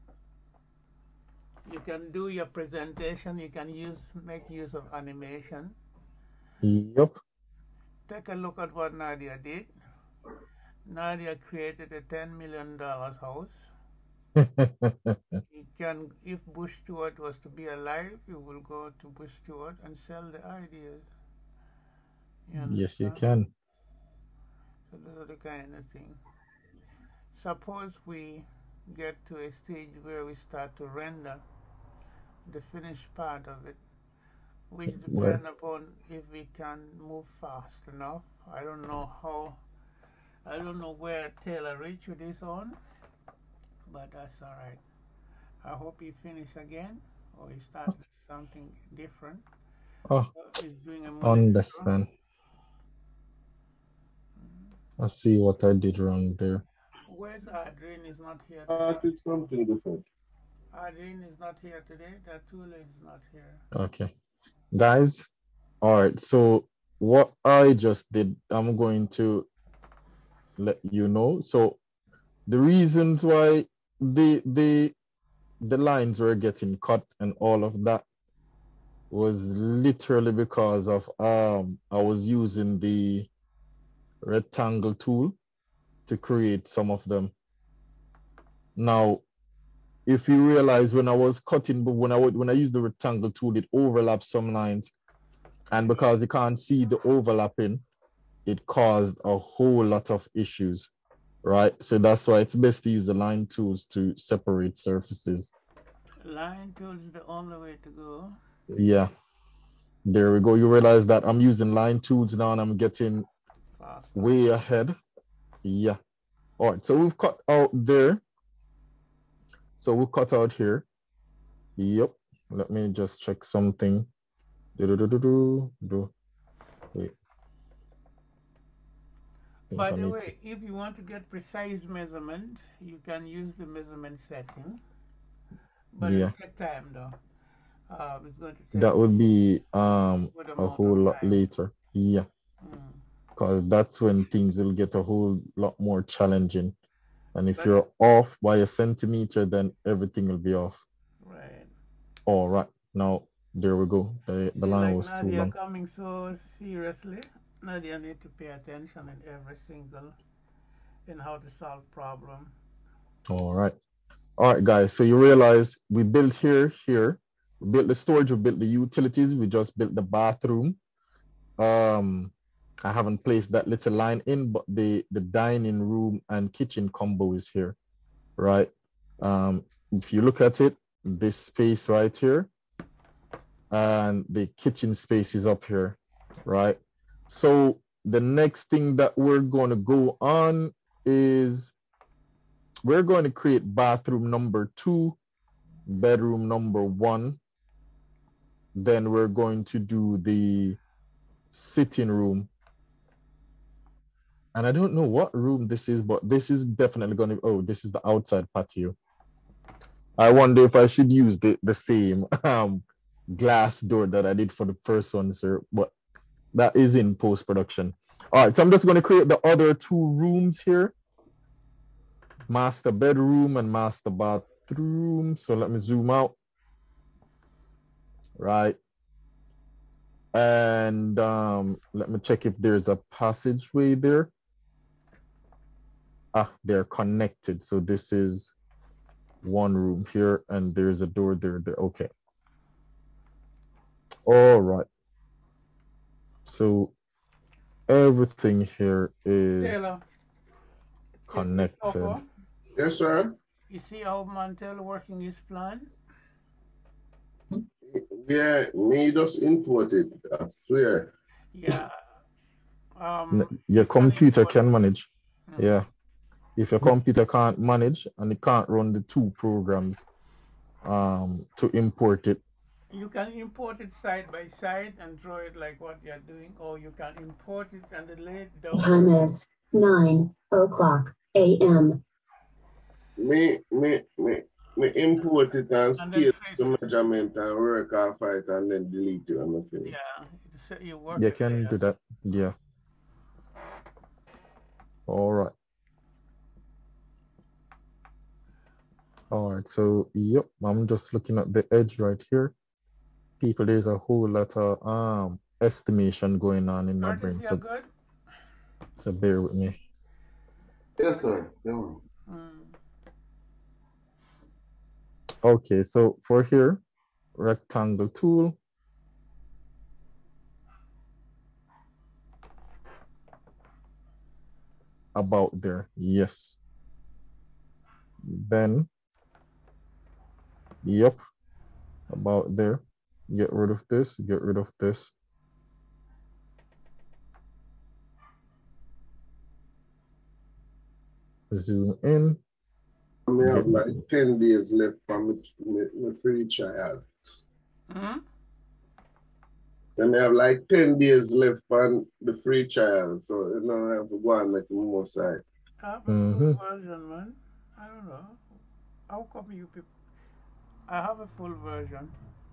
You can do your presentation. You can use make use of animation. Yep. Take a look at what Nadia did. Nadia created a ten million dollar house. You can, if Bush Stewart was to be alive, you will go to Bush Stewart and sell the ideas. You Yes, you understand? can. So those are the kind of thing. Suppose we get to a stage where we start to render the finished part of it, which Well, depend upon if we can move fast enough. I don't know how, I don't know where Taylor reached with this on, but that's all right. I hope he finish again, or he start something different. oh, So he's doing a monitor. understand. I see what I did wrong there. Where's Adrian? Is not here I today. did something different. Adrian is not here today. Datula is not here. Okay. Guys, all right. So what I just did, I'm going to let you know. So the reasons why the the the lines were getting cut and all of that was literally because of um I was using the rectangle tool to create some of them. Now, if you realize when I was cutting, but when I would when I used the rectangle tool, it overlaps some lines, and because you can't see the overlapping, it caused a whole lot of issues, right? So that's why it's best to use the line tools to separate surfaces. Line tool is the only way to go. Yeah, there we go. You realize that I'm using line tools now and I'm getting Faster. way ahead. Yeah. All right, so we've cut out there. So we'll cut out here. Yep. Let me just check something. Do, do, do, do, do, do. Wait. think By I the need to- way, if you want to get precise measurement, you can use the measurement setting. But Yeah. it'll take time though. Uh, it's going to take That would be um good a amount whole of lot time. later. Yeah, Mm. because that's when things will get a whole lot more challenging. And if But- you're off by a centimeter, then everything will be off. Right. All right. Now there we go. The, the See, line like was too Nadia long. coming so seriously. Nadia need to pay attention in every single in how to solve problem. All right. All right, guys. So you realize we built here, here. We built the storage, we built the utilities, we just built the bathroom. Um, I haven't placed that little line in, but the the dining room and kitchen combo is here, right? Um, if you look at it, this space right here, and the kitchen space is up here, right? So the next thing that we're going to go on is we're going to create bathroom number two, bedroom number one. Then we're going to do the sitting room. And I don't know what room this is, but this is definitely going to, oh, this is the outside patio. I wonder if I should use the, the same um, glass door that I did for the first one, sir, but that is in post-production. All right, so I'm just going to create the other two rooms here. Master bedroom and master bathroom. So let me zoom out. Right. And um, let me check if there's a passageway there. Ah, they're connected. So this is one room here and there's a door there. there. Okay. All right. So everything here is Taylor, connected. Christopher, Yes, sir. you see how Mantel working his plan? Yeah, me just import it. I swear. Yeah. Um, N- Your you can computer import- can manage. Hmm. Yeah. If your computer can't manage and it can't run the two programs um, to import it, You can import it side by side and draw it like what you're doing, or you can import it and then lay it down. Time is nine o'clock a m Me, me, me, me import it and And then scale trace the it. measurement and work off it and then delete it on the film. Yeah, so you work you it can there. do that. Yeah. All right. All right. So, yep, I'm just looking at the edge right here. People, there's a whole lot of um estimation going on in my Curtis, brain. you're So, good? so bear with me. Yes, sir. Yeah. Mm. Okay. So for here, rectangle tool. About there. Yes. Then, yep, about there. Get rid of this, get rid of this. Zoom in. I have Get- like ten days left for my, my, my free trial. Hmm? And I have like ten days left on the free trial. So you know, I have to go and make more side. I have a Mhm. full version, man. I don't know. How come you people? I have a full version.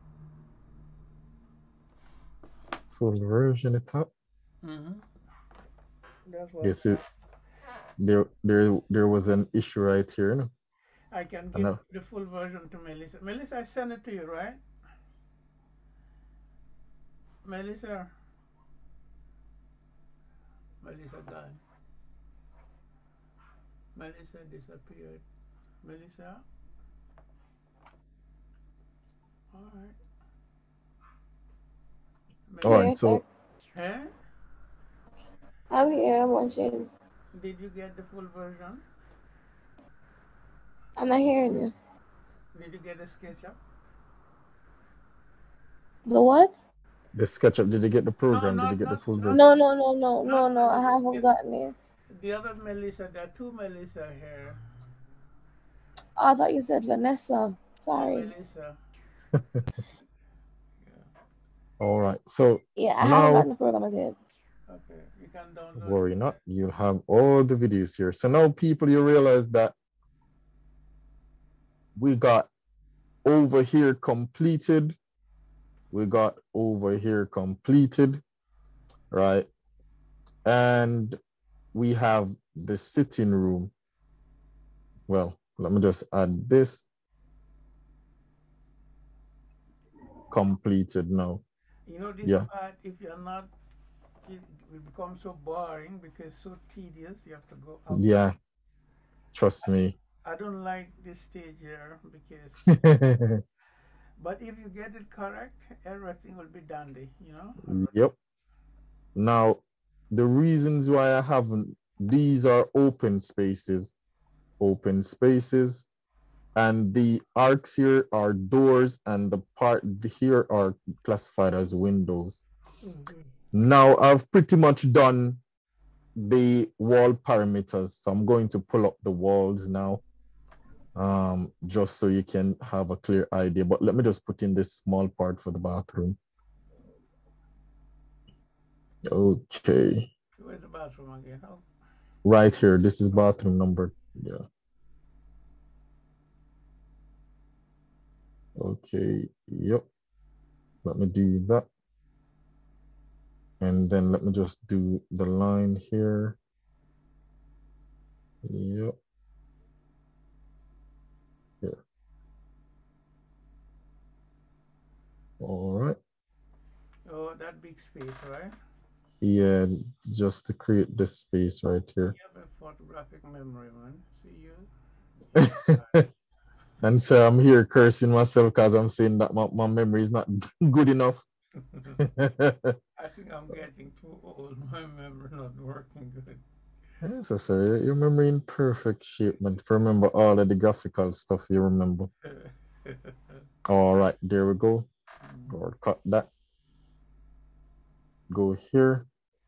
Full version it up. Mm-hmm. That's what Yes, it there there there was an issue right here, you know? I can I give know. the full version to Melissa. Melissa, I sent it to you, right? Melissa. Melissa gone. Melissa disappeared. Melissa? All right. All Melissa, right, so eh? I'm here, I'm watching. Did you get the full version? I'm not hearing you. Did you get the SketchUp? The what? the SketchUp, did you get the program? no, Did you get the not- full not- version? No, no, no, no, no, Not no. I Melissa. haven't gotten it. The other Melissa, there are two Melissa here. Oh, I thought you said Vanessa. Sorry. Melissa. All right. So Yeah, I Now- haven't gotten the program as yet. Okay, you can download. worry it. not, you'll have all the videos here. So now people, you realize that we got over here completed. We got over here completed, right? And we have the sitting room. Well, let me just add this. Completed now. You know this Yeah. part, if you're not, it will become so boring because so tedious. You have to go out. Yeah, trust me. I don't like this stage here because, but if you get it correct, everything will be dandy. You know. Yep. Now, the reasons why I haven't, these are open spaces, open spaces, and the arcs here are doors, and the part here are classified as windows. Mm-hmm. Now I've pretty much done the wall parameters, so I'm going to pull up the walls now, um, just so you can have a clear idea. But let me just put in this small part for the bathroom. Okay. Where's the bathroom again? Oh. Right here. This is bathroom number. Yeah. Okay. Yep. Let me do that. And then let me just do the line here. Yep. Here. All right. Oh, that big space, right? Yeah, just to create this space right here. You have a photographic memory, man. See you. And so I'm here cursing myself because I'm saying that my, my memory is not good enough. I think I'm getting too old. My memory not working good. Yes, so, so your memory in perfect shape, man. To remember all of the graphical stuff you remember. All right, there we go. Or cut that. Go here.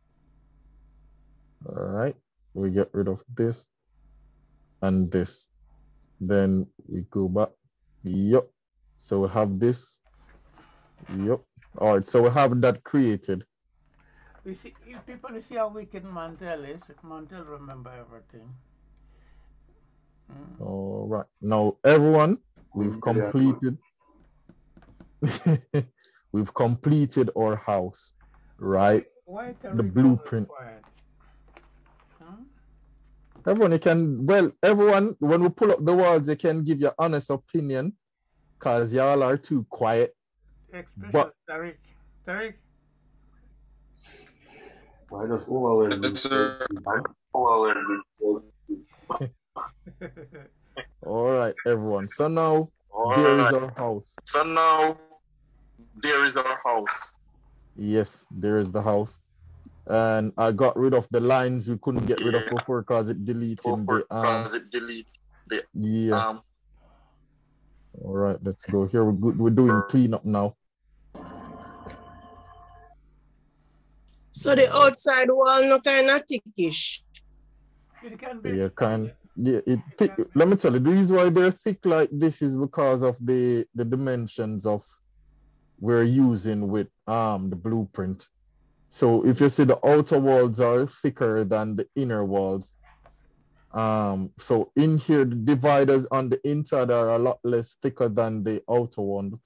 All right, we get rid of this and this. Then we go back. Yep. So we have this. Yep. All right. So we have that created. We see if people see how wicked Montel is. Montel remember everything. Mm. All right. Now, everyone, we've completed. We've completed our house, right? Why the blueprint. Hmm? Everyone, you can, well, everyone, when we pull up the walls, you can give your honest opinion because y'all are too quiet. Especially But, Tariq. Tariq. Why does overwhelming? All right, everyone. So now, All there right. is our house. So now, there is our house. Yes, there is the house. And I got rid of the lines we couldn't get rid of before because it deleting the um. It delete the Yeah. um. All right, let's go here. We're good. We're doing cleanup now. So the outside wall no kind of thickish. It can be. Yeah, kind. Yeah, it thick. Let me tell you, the reason why they're thick like this is because of the the dimensions of we're using with um the blueprint. So if you see the outer walls are thicker than the inner walls. Um, so in here, the dividers on the inside are a lot less thicker than the outer ones.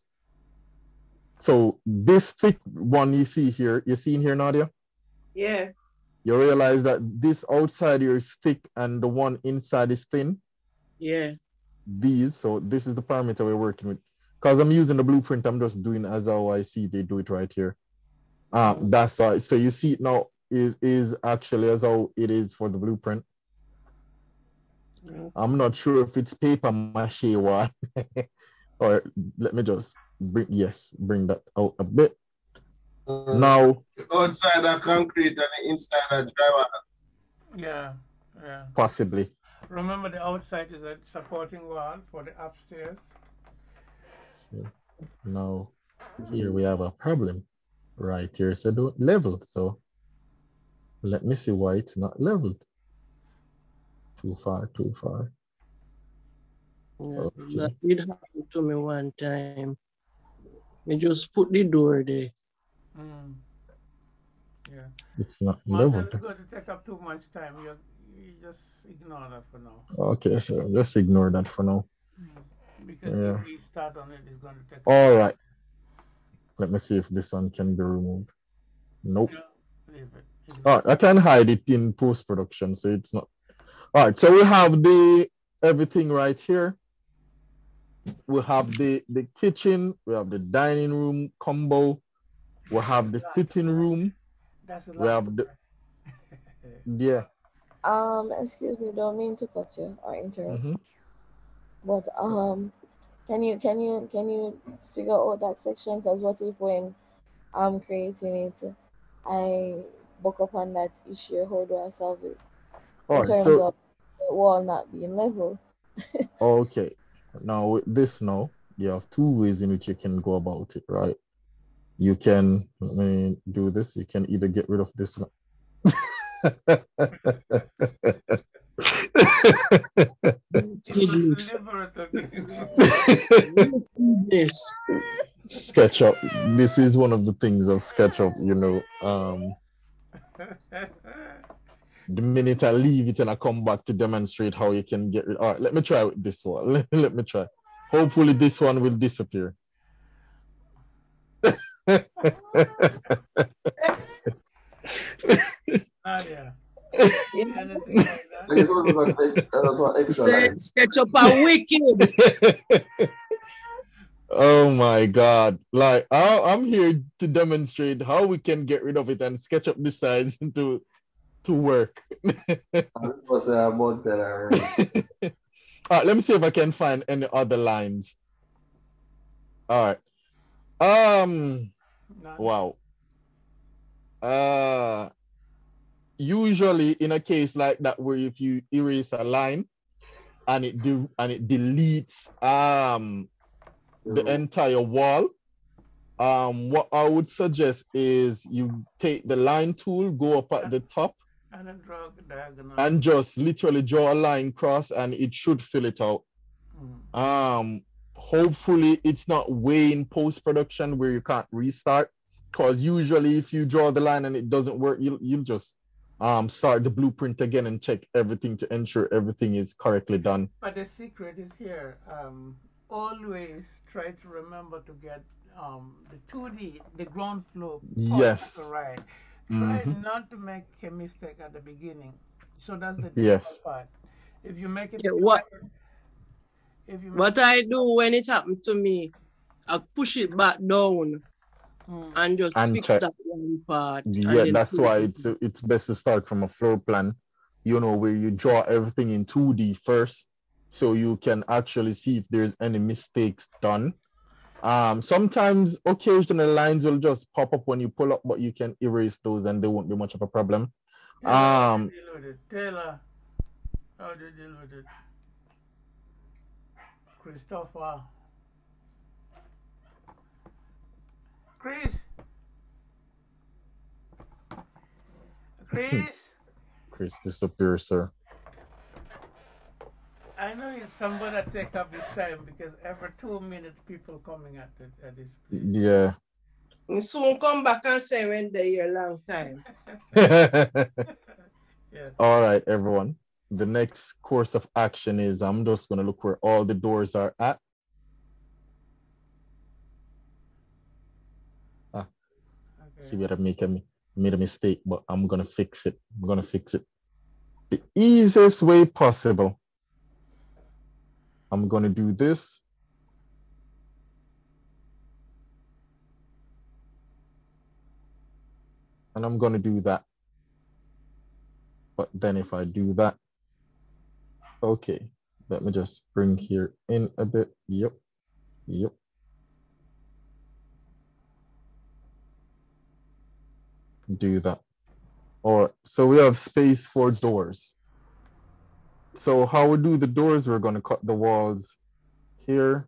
So this thick one you see here, you see in here, Nadia? Yeah. You realize that this outside here is thick and the one inside is thin? Yeah. These, so this is the parameter we're working with. Because I'm using the blueprint, I'm just doing as how I see they do it right here. Um, that's why. So you see it now, it is actually as how it is for the blueprint. Okay. I'm not sure if it's paper mache one. Or let me just bring, yes, bring that out a bit. Uh, Now, outside are concrete and the inside are drywall. Yeah, yeah. Possibly. Remember, the outside is a supporting wall for the upstairs. So now, here we have a problem. Right here, so do level. So let me see why it's not leveled. Too far, too far. Yeah, Okay. that did happen to me one time. We just put the door there. Mm. Yeah. It's not Montel leveled. is going to take up too much time. You, you just ignore that for now. Okay, so just ignore that for now. Mm. Because Yeah. if we start on it, it's going to take. All right. Let me see if this one can be removed. Nope. No, leave it. All right, I can hide it in post-production, so it's not. All right, so we have the everything right here. We have the the kitchen. We have the dining room combo. We have the sitting room. That's a We lot. have the yeah. Um, excuse me, don't mean to cut you or interrupt, Mm-hmm. but um, can you can you can you figure out that section? Because what if when I'm creating it, I buck up on that issue. How do I solve it All in right. terms So of the wall not being level? okay. Now with this now, you have two ways in which you can go about it, right? You can let me do this. You can either get rid of this one. Goodness. Goodness. SketchUp. This is one of the things of SketchUp, you know. Um, the minute I leave it and I come back to demonstrate how you can get rid. All right, let me try with this one. Let, let me try. Hopefully this one will disappear. Nadia, anything like that? Say, SketchUp are wicked. Oh my God. Like I, I'm here to demonstrate how we can get rid of it, and SketchUp decides to to work. All right, let me see if I can find any other lines. All right. Um None. wow. Uh usually in a case like that where if you erase a line and it do and it deletes um the entire wall, um what I would suggest is you take the line tool, go up at the top And then draw a diagonal. and just literally draw a line across and it should fill it out. Mm. Um hopefully it's not way in post-production where you can't restart, because usually if you draw the line and it doesn't work, you'll you'll just um start the blueprint again and check everything to ensure everything is correctly done. But the secret is here. Um, always try to remember to get um, the two D, the ground floor part Yes. right. Try Mhm. not to make a mistake at the beginning. So that's the Yes. difficult part. If you make it Yeah, what if you make what I do when it happened to me, I push it back down Mm. and just And fix check. that one part. And Yeah, then that's pull why it it's it's best to start from a floor plan, you know, where you draw everything in two D first, so you can actually see if there's any mistakes done. Um, sometimes occasional lines will just pop up when you pull up, but you can erase those and they won't be much of a problem. Taylor, how do Um, you deal with it? Taylor, how do you deal with it? Christopher. Chris. Chris. Chris disappears, sir. I know it's somebody that take up this time because every two minutes people coming at it at this place. Yeah. You soon come back and say when they're here a long time. Yes. All right, everyone. The next course of action is I'm just gonna look where all the doors are at. Ah, see Okay. where I make a made a mistake, but I'm gonna fix it. I'm gonna fix it the easiest way possible. I'm gonna do this. And I'm gonna do that. But then if I do that, okay, let me just bring here in a bit. Yep, yep. Do that. Or so we have space for doors. So how we do the doors, we're gonna cut the walls here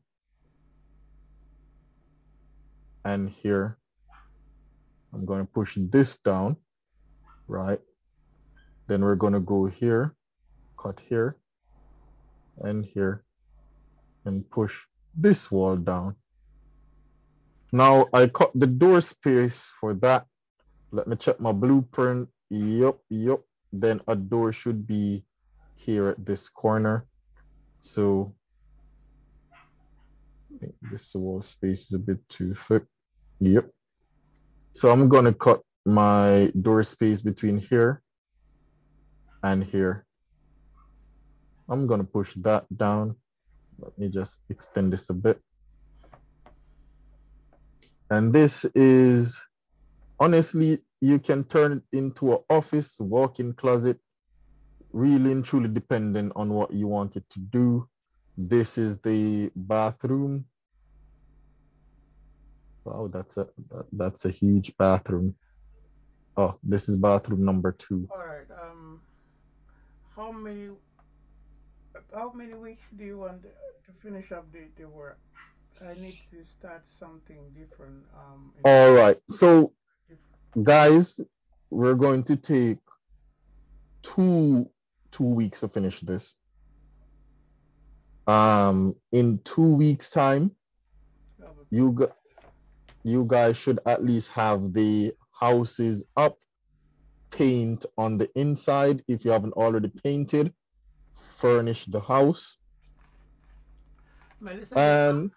and here. I'm gonna push this down, right? Then we're gonna go here, cut here and here, and push this wall down. Now I cut the door space for that. Let me check my blueprint. Yep, yep. Then a door should be here at this corner. So I think this wall space is a bit too thick. Yep. So I'm gonna cut my door space between here and here. I'm gonna push that down. Let me just extend this a bit. And this is, honestly, you can turn it into an office, walk-in closet, really and truly depending on what you want it to do. This is the bathroom. Wow, that's a that, that's a huge bathroom. Oh, this is bathroom number two. All right. Um, how many how many weeks do you want to finish up the, the work? I need to start something different. Um, in All right. So, if, guys, we're going to take two two weeks to finish this. Um, in two weeks' time, you gu- you guys should at least have the houses up, paint on the inside if you haven't already painted, furnish the house, Melissa, and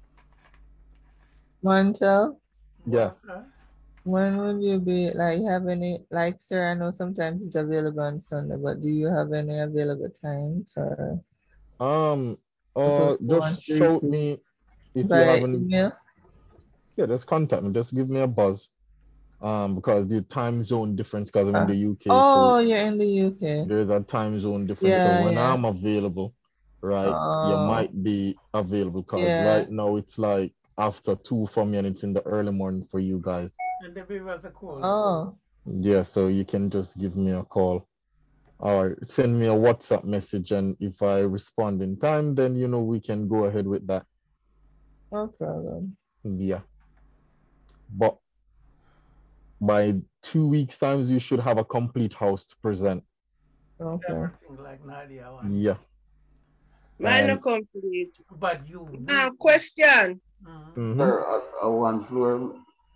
Montel, yeah. Walker, when would you be like have any like sir? I know sometimes it's available on Sunday, but do you have any available times or Um, suppose uh, you just want to shout receive me if you via haven't. email? Yeah, just contact me. Just give me a buzz. Um, because the time zone difference, because I'm in Uh, the U K, oh, so you're in the U K. there's a time zone difference. So Yeah, when yeah. I'm available, right, you Oh, might be available because yeah. right now it's like after two for me and it's in the early morning for you guys. and the river the cold. Oh, Yeah, so you can just give me a call or send me a WhatsApp message, and if I respond in time, then you know we can go ahead with that. no problem. Yeah. But by two weeks times you should have a complete house to present. Okay. Everything like Nadia wants. Yeah. Mine no And complete. But you Now, will. question. Mhm. mhm. Sir, a, a one floor.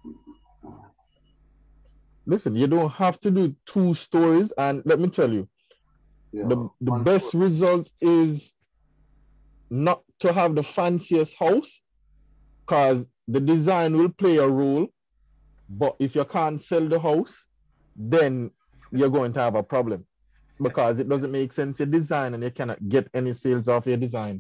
Listen, you don't have to do two stories, and let me tell you, Yeah, the the one best floor. result is not to have the fanciest house, because the design will play a role, but if you can't sell the house, then you're going to have a problem because it doesn't make sense your design and you cannot get any sales off your design.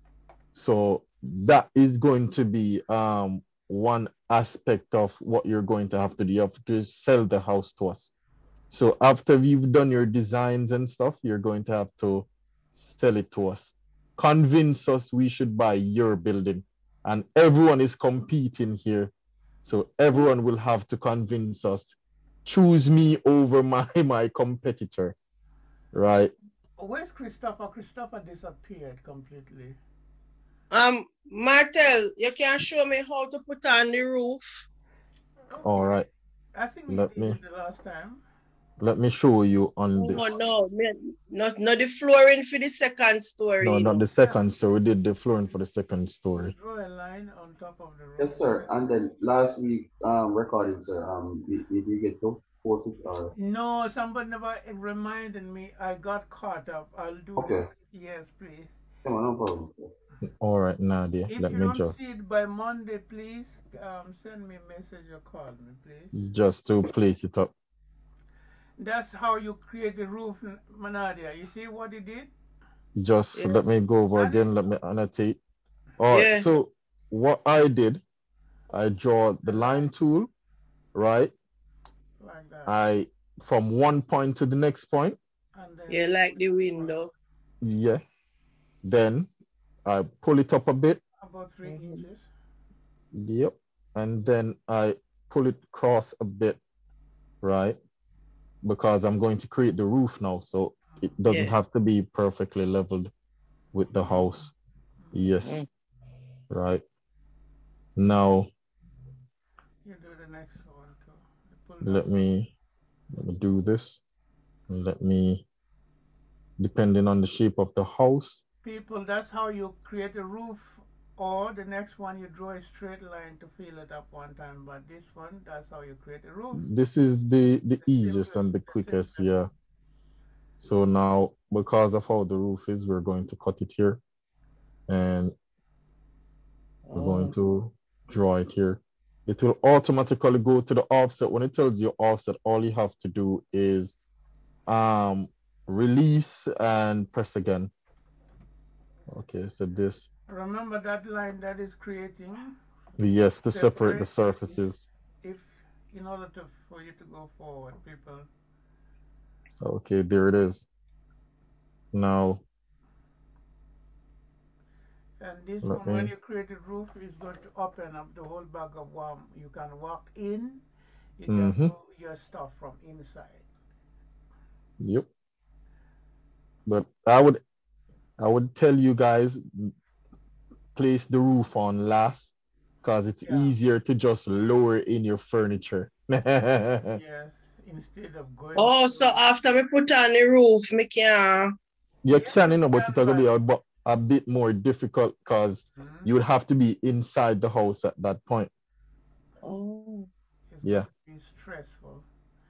So that is going to be um one aspect of what you're going to have to do. You have to sell the house to us. So after you've done your designs and stuff, you're going to have to sell it to us. Convince us we should buy your building. And everyone is competing here. So everyone will have to convince us. Choose me over my, my competitor. Right? Where's Christopher? Christopher disappeared completely. Um, Martel, you can show me how to put on the roof. All right. I think we Let did me it the last time. let me show you on No, this. no, me- no, no, the flooring for the second story. No, you not know. the second story. We did the flooring for the second story. Draw a line on top of the roof. Yes, sir. And then last week, um, recording, sir. Um, did, did you get to post it or? No, somebody never reminded me. I got caught up. I'll do Okay. the yes, please. Come on, no problem. All right, Nadia. If Let you me don't just see it by Monday, please um, send me a message or call me, please. just to place it up. That's how you create the roof, N- Manadia. You see what he did? Just Yeah. let me go over And again. Let me annotate. All right. Yeah. So what I did, I draw the line tool, right? like that. I from one point to the next point. And then Yeah, like the window. Yeah. Then I pull it up a bit. about 3 Mhm. inches. Yep. And then I pull it across a bit, right? Because I'm going to create the roof now. So it doesn't Yeah. have to be perfectly leveled with the house. Yes. Mm. Right. Now You do the next one too. You pull let down. me let me do this. And let me, depending on the shape of the house. People, that's how you create a roof. Or the next one, you draw a straight line to fill it up one time. But this one, that's how you create a roof. This is the the The easiest and the simplest, the quickest, simplest. yeah. So now, because of how the roof is, we're going to cut it here, and we're going Mm. to draw it here. It will automatically go to the offset. When it tells you offset, all you have to do is um release and press again. Okay, so this, Remember that line that is creating yes, to separate the separate surfaces. if in order to for you to go forward, people. Okay, there it is. Now, And this let one, when me, you create a roof, is going to open up the whole bag of warm. You can walk in, You just Mm-hmm. move your stuff from inside. Yep. But I would I would tell you guys m- place the roof on last because it's Yeah. easier to just lower in your furniture. Yes. Instead of going Oh, so through. after we put on the roof, me can. You Yes, can, you you know, but can, it's gonna be but a, bu- a bit more difficult because Mhm. you would have to be inside the house at that point. Oh. It's Yeah. going to be stressful.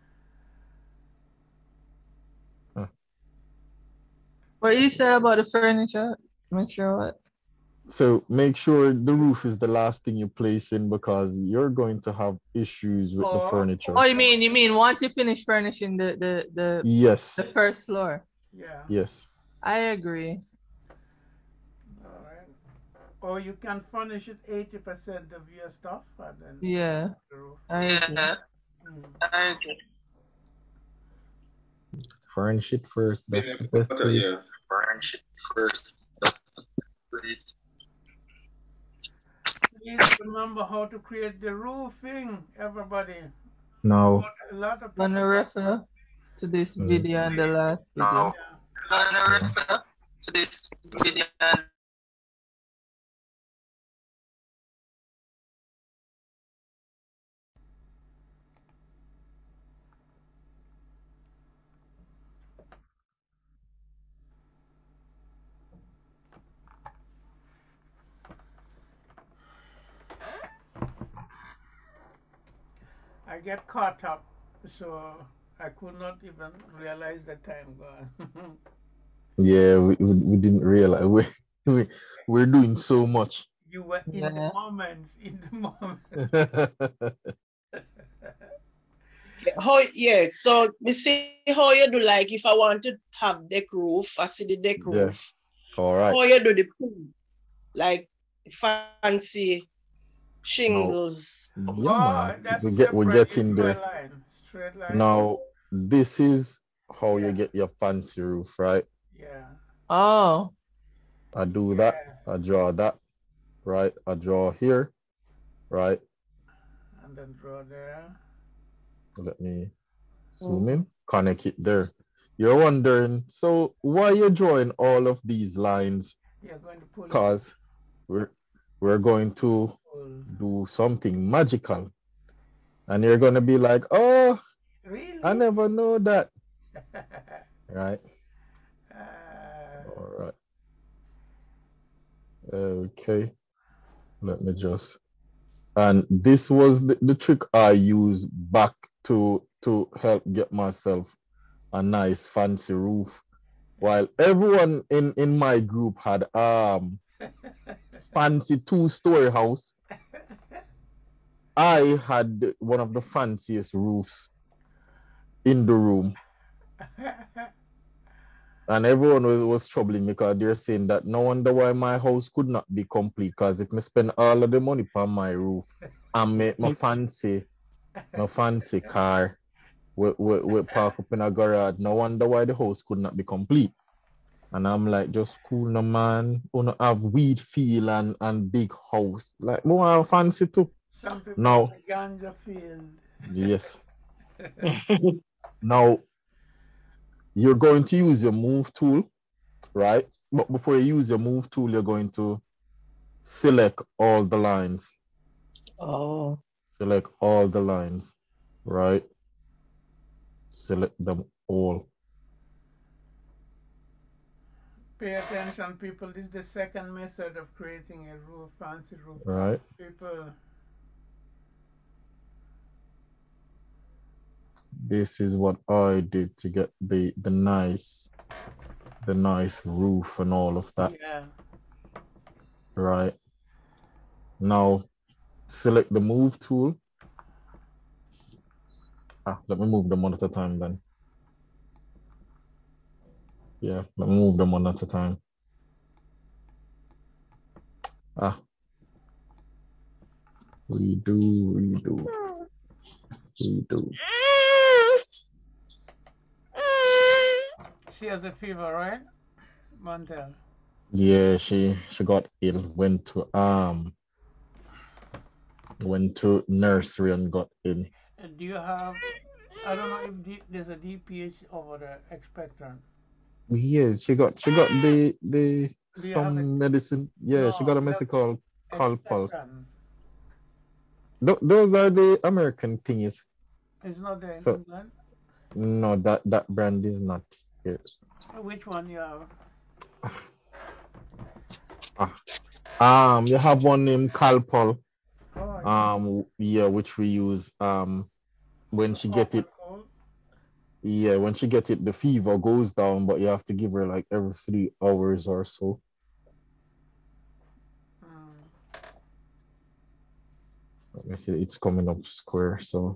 Huh. What you said about the furniture? Make sure what? So make sure the roof is the last thing you place in because you're going to have issues with the Or, furniture. Oh, or you mean you mean once you finish furnishing the the the, Yes. the first floor? yeah. Yes. I agree. All right. Or you can furnish it eighty percent of your stuff and then Yeah, the roof. I agree. Mm. Furnish it first. That's Yeah, the best but, uh, way. yeah, branch it first. That's great. Please remember how to create the roofing, everybody. Now, A lot of Gonna people. refer to this mm, video and the last video. Now, Yeah. yeah. To this video. I get caught up, so I could not even realize the time gone. Yeah, we, we, we didn't realize we, we we're doing so much. You were in Yeah. the moment, in the moment. How yeah, so me see how you do like if I want to have deck roof, I see the deck Yeah. roof. All right. How you do the pool? Like fancy Now, shingles. yeah, Oh, man, that's we get we're separate. getting It's straight there. line. Straight line. Now, this is how you Yeah. get your fancy roof, right? Yeah. Oh, I do that. Yeah. I draw that, right? I draw here, right? And then draw there. Let me Mm. zoom in, connect it there. You're wondering, so why you're drawing all of these lines? You're going to pull it. Because we're we're going to Pull. do something magical. And you're gonna be like, oh, I Really? never know that. Right? uh, All right. Okay. Let me just and this was the, the trick I used back to to help get myself a nice fancy roof. While everyone in, in my group had um fancy two-story house, I had one of the fanciest roofs in the room. And everyone was, was troubling me because they're saying that no wonder why my house could not be complete. Because if me spend all of the money on my roof and make my fancy, my fancy car with, with, with park up in a garage, no wonder why the house could not be complete. And I'm like, just cool, no man. Wanna have weed field and, and big house. Like, more fancy too. Some people Now, have a ganja field. yes. Now, you're going to use your move tool, right? But before you use your move tool, you're going to select all the lines. Oh. Select all the lines, right? Select them all. Pay attention, people. This is the second method of creating a roof, fancy roof. Right. People, This is what I did to get the the nice the nice roof and all of that. yeah. Right. Now select the move tool. Ah, let me move them one at a time then. Yeah, let me move them one at a time. Ah. Redo, redo, redo. She has a fever, right? Montel. Yeah, she she got ill. Went to um went to nursery and got ill. Uh, Do you have? I don't know if D, there's a D P H over the expectorant. Yeah, she got she got the the Do you have it? some medicine. Yeah, she got No, a you have medicine called Calpol. expectorant. Th those are the American thingies. It's not there in So England. no, that that brand is not here. Which one you have? Ah. Um, you have one named Calpol. Oh, Um, yeah, which we use um when she get it. cold. Yeah, when she get it, the fever goes down, but you have to give her like every three hours or so. Mm. Let me see, it's coming up square, so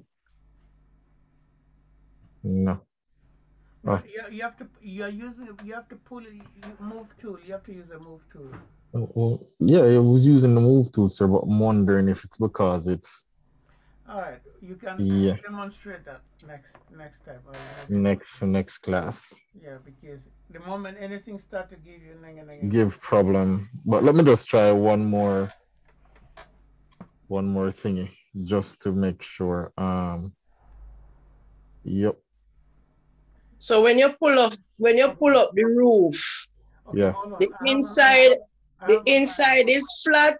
no. No, Oh, you, you have to. You're using. You have to pull it. You move tool. You have to use a move tool. oh, oh, yeah, I was using the move tool, sir, but I'm wondering if it's because it's All right. You can yeah demonstrate that next next time. Or next, next next class. yeah, because the moment anything start to give you nang nang. Give problem. But let me just try one more one more thingy just to make sure. Um, yep, So when you pull up, when you pull up the roof, Okay, yeah. hold on. the I have an inside, I the have an inside is flat.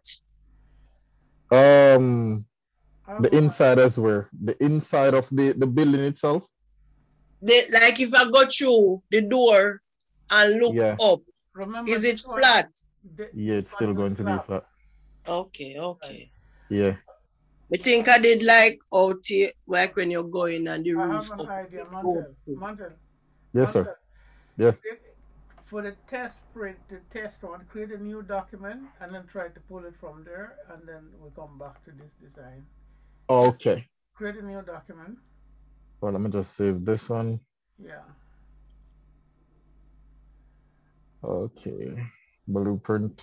Um, I have the an inside as where the inside of the the building itself. The, like if I go through the door and look Yeah, up, Remember is it this one? flat? The, yeah, it's this still one going was to be slab. flat. Okay, Right. okay. Yeah. I think I did like out here, like when you're going and the I roof have an up. idea, Go Montel. to. Montel. Yes, sir. Montel. Yeah. It- For the test print, the test one, create a new document and then try to pull it from there, and then we come back to this design. Okay. Create a new document. Well, let me just save this one. Yeah. Okay. Blueprint.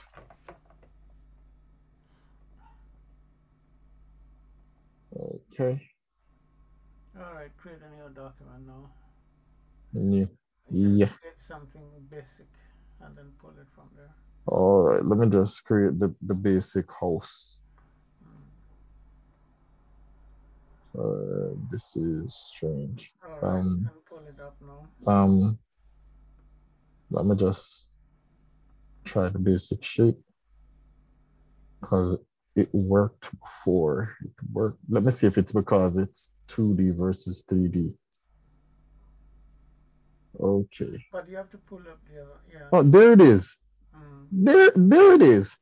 Okay. All right. Create a new document now. New. You can Yeah. create something basic and then pull it from there. All right. Let me just create the, the basic house. Uh, this is strange. All right. Um, You can pull it up now. um, let me just try the basic shape because it worked before. It worked. Let me see if it's because it's two D versus three D. Okay. But you have to pull up the other. Yeah. Oh, there it is. Mm. There, there it is.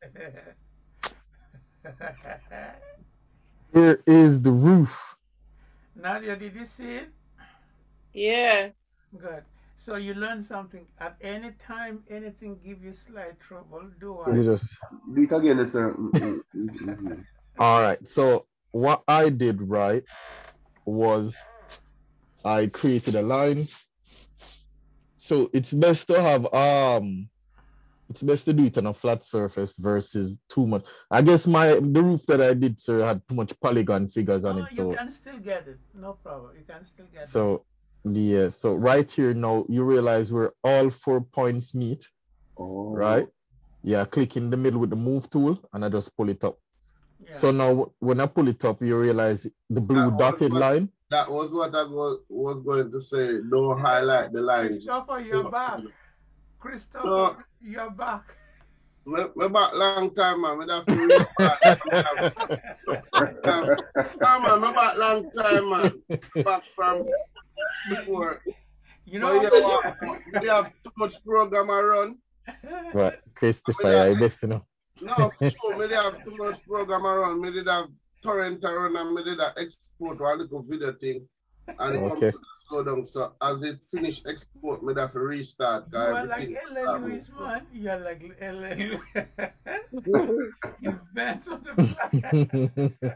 Here is the roof. Nadia, did you see it? Yeah. Good. So you learn something. At any time, anything give you slight trouble, do You what? just Do it again, sir. Mm, mm, mm, mm, mm. all right. So what I did right was I created a line. So it's best to have um it's best to do it on a flat surface versus too much. I guess my the roof that I did, sir, had too much polygon figures on No, it. you So can still get it. No problem. You can still get it. so yeah, so right here now you realize where all four points meet, Oh. right? Yeah, click in the middle with the move tool and I just pull it up. Yeah. So now when I pull it up, you realize the blue That was dotted what, line. that was what I was, was going to say. Don't highlight the lines. Christopher, you're back. Christopher, No. you're back. Me, me back long time, man. Me have to restart. Come on, me back long time, man. Back from before. You But know, yeah, what, they have too much program I run. Right, Christopher, Yeah. I best you know. No, for sure, me they have too much program I run. Me did have torrent I run and me did have export one little video thing. And it Okay. comes to the slow down. So as it finish export, me have to restart. you are like everything Ellen start Lewis, over. man. You're like Ellen Lewis. Invent on the fly.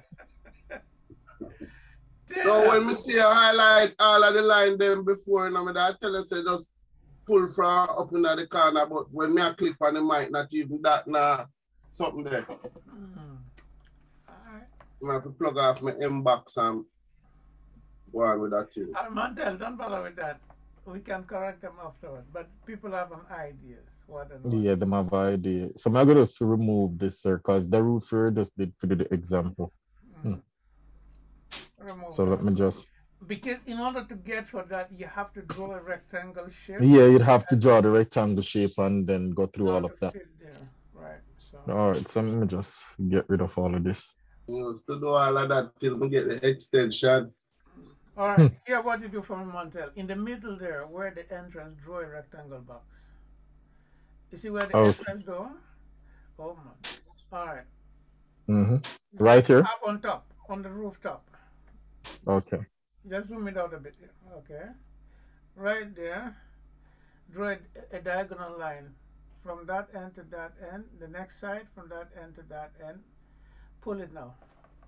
So when me see a highlight all of the line them before, you know, me I tell you say just pull from up in the corner, but when me I click on it might not even that nah something there. Mm. Alright. I have to plug off my inbox and go on with that too. Uh, Montel, don't bother with that. We can correct them afterward. But people have an ideas. What and what. Yeah, them have idea. So I'm gonna just remove this, sir, because the roof here just did for the example. Mm. remove So let that. me just. Because in order to get for that, you have to draw a rectangle shape. Yeah, you'd have to draw the rectangle shape and then go through Now all to of that. fit there, right? So All right, so let me just get rid of all of this. You used to do all of that till we get the extension. all right, here what you do from Montel. In the middle there, where the entrance, draw a rectangle box. You see where the Okay. entrance door? Oh man. All right. Mm-hmm. Right here. Up on top, on the rooftop. Okay. Just zoom it out a bit. Okay. Right there. Draw a, a diagonal line from that end to that end. The next side from that end to that end. Pull it now.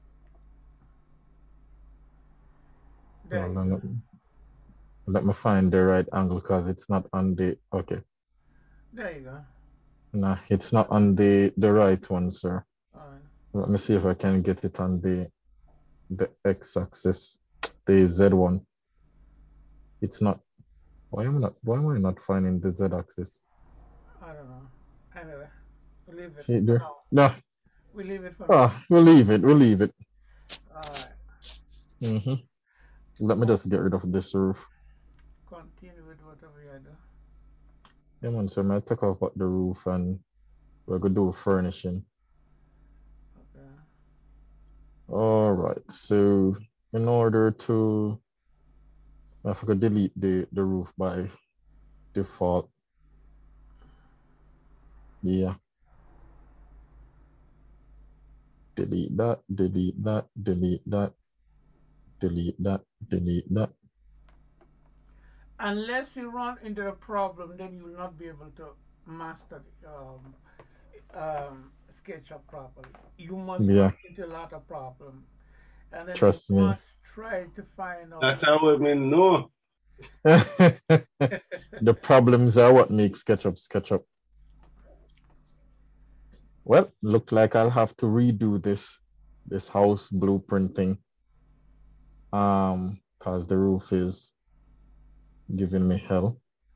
There. Hold on, let me, let me find the right angle because it's not on the. Okay. There you go. Nah, it's not on the the right one, sir. All right. Let me see if I can get it on the the x-axis, the Z one. It's not. Why am I not? Why am I not finding the Z-axis? I don't know. Anyway, we'll leave it. See there? No. No. We leave it for Ah, now. we'll leave it. We'll leave it. All right. Mm-hmm. Let me just get rid of this roof. Continue with whatever you do. Yeah, man. So I'm gonna take off the roof and we're gonna do furnishing. Okay. All right. So in order to, I forgot to delete the the roof by default. Yeah. Delete that. Delete that. Delete that. Delete that. Delete that. Unless you run into a problem, then you will not be able to master the, um, um, SketchUp properly. You must Yeah. run into a lot of problems. And then Trust you me. must try to find out. That's how we know. The problems are what makes SketchUp SketchUp. Well, look like I'll have to redo this this house blueprinting. Um, cause the roof is giving me hell.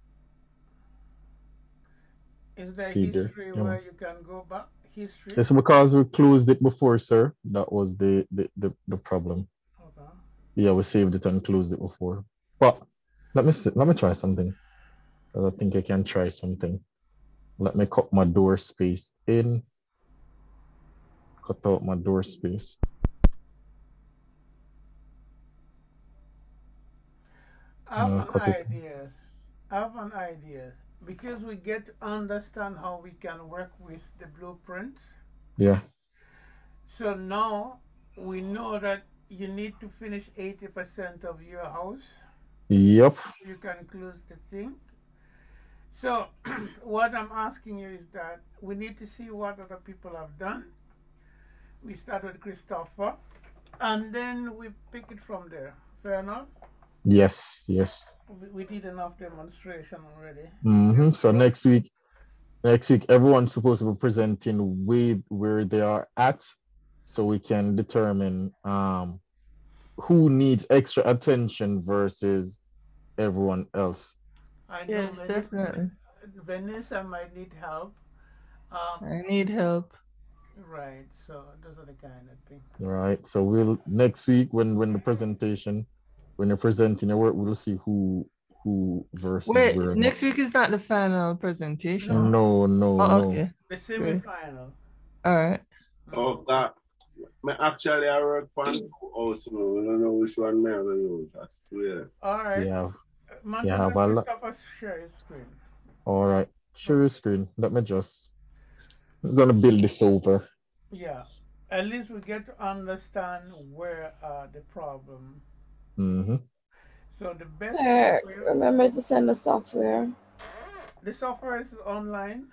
Is there See there? history Yeah, where man. you can go back? History? It's because we closed it before, sir. That was the the the, the problem. Okay. Yeah, we saved it and closed it before. But let me see, let me try something. Cause I think I can try something. Let me cut my door space in. Cut out my door space. I have Uh, an cut it. idea. I have an idea. Because we get to understand how we can work with the blueprints. Yeah. So now we know that you need to finish eighty percent of your house. Yep. You can close the thing. So what I'm asking you is that we need to see what other people have done. We start with Christopher, and then we pick it from there. Fair enough? Yes, yes. We, we did enough demonstration already. Mm-hmm. So next week, next week, everyone's supposed to be presenting with where they are at, so we can determine um who needs extra attention versus everyone else. I know Yes, many, definitely. Vanessa might need help. Um, I need help. right. So those are the kind of things. Right. So we'll next week when when the presentation, when you're presenting your work, we'll see who who versus Wait, where. next week is not the final presentation. No, no, Oh, no. okay. The Good. semi-final. All right. Oh, God. Me actually, I work on two house. I don't know which one I'm going to use. I swear. All right. Yeah. Monday, Yeah, but lo- Christopher share his screen. all right. Share your screen. Let me just. I'm gonna build this over. Yeah. At least we get to understand where uh, the problem. Mm-hmm. So the best Sir, software, remember to send the software. the software is online.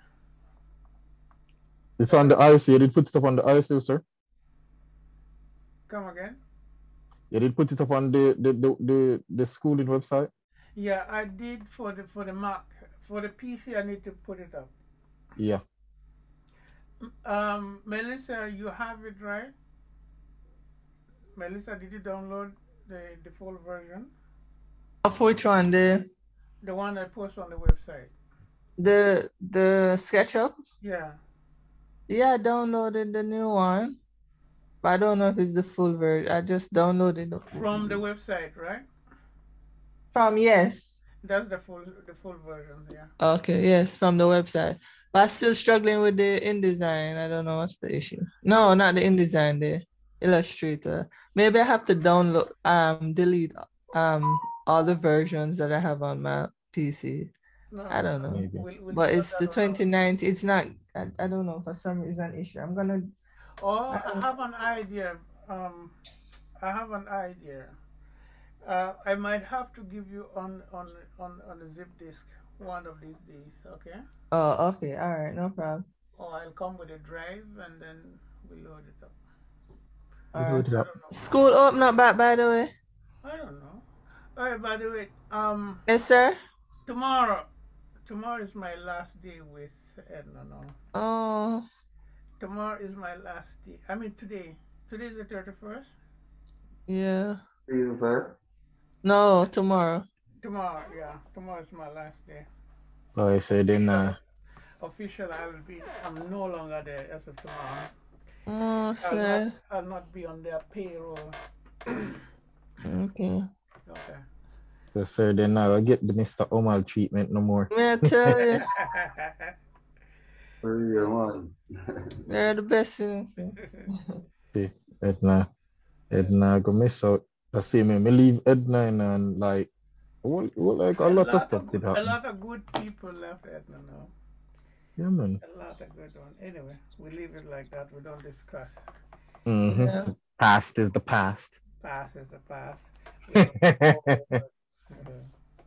It's on the I C. You did put it up on the I C, sir. Come again? You did put it up on the the the the, the schooling website. Yeah, I did for the for the Mac. For the P C, I need to put it up. Yeah. Um, Melissa, you have it right? Melissa, did you download the, the full version? Of which one? The The one I post on the website. the the SketchUp? Yeah. Yeah, I downloaded the new one. But I don't know if it's the full version. I just downloaded it. From the website, right? From, yes. That's the full the full version, yeah. Okay, yes, from the website. But I'm still struggling with the InDesign. I don't know what's the issue. No, not the InDesign, the Illustrator. Maybe I have to download, um, delete um all the versions that I have on my P C. No, I don't know. Maybe. we'll, we'll But sort it's the that out. twenty nineteen. It's not, I, I don't know, for some reason issue. I'm gonna, Oh, I I don't, have an idea. Um, I have an idea. Uh, I might have to give you on on on on a zip disk one of these days, okay? oh, okay, all right, no problem. Or I'll come with a drive and then we load it up. All Just right. load it I up. don't know. School open up back, by the way. I don't know. All right. By the way, um, Yes, sir. tomorrow, tomorrow is my last day with Edna. No, Oh, tomorrow is my last day. I mean today. Today is the thirty-first. yeah. Season fair. No, tomorrow. Tomorrow, yeah, tomorrow is my last day. Oh, I say then uh Officially, I'll be. I'm no longer there as of tomorrow. Oh, I'll sir. not. I'll not be on their payroll. Okay. Okay. so sir then I will get the Mister Omal treatment no more. May I tell you, For real, man. they're the best. You know. See, Edna. Edna go miss out. I see me, me leave Edna and, and like well, well, like a a lot of lot stuff of did good, a happen. lot of good people left Edna now. Yeah man. A lot of good one. Anyway, we leave it like that. We don't discuss. Mm-hmm. Yeah. Past is the past. Past is the past. We look forward. Uh,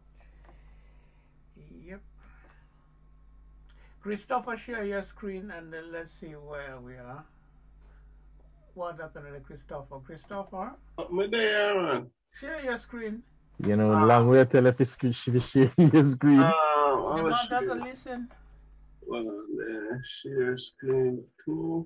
Yep. Christopher, share your screen and then let's see where we are. What happened to Christopher? Christopher, Me there, man. share your screen. You know, Ah. long way till if it's she share your screen. Um, The I man will doesn't share. listen. Well, uh, share screen two.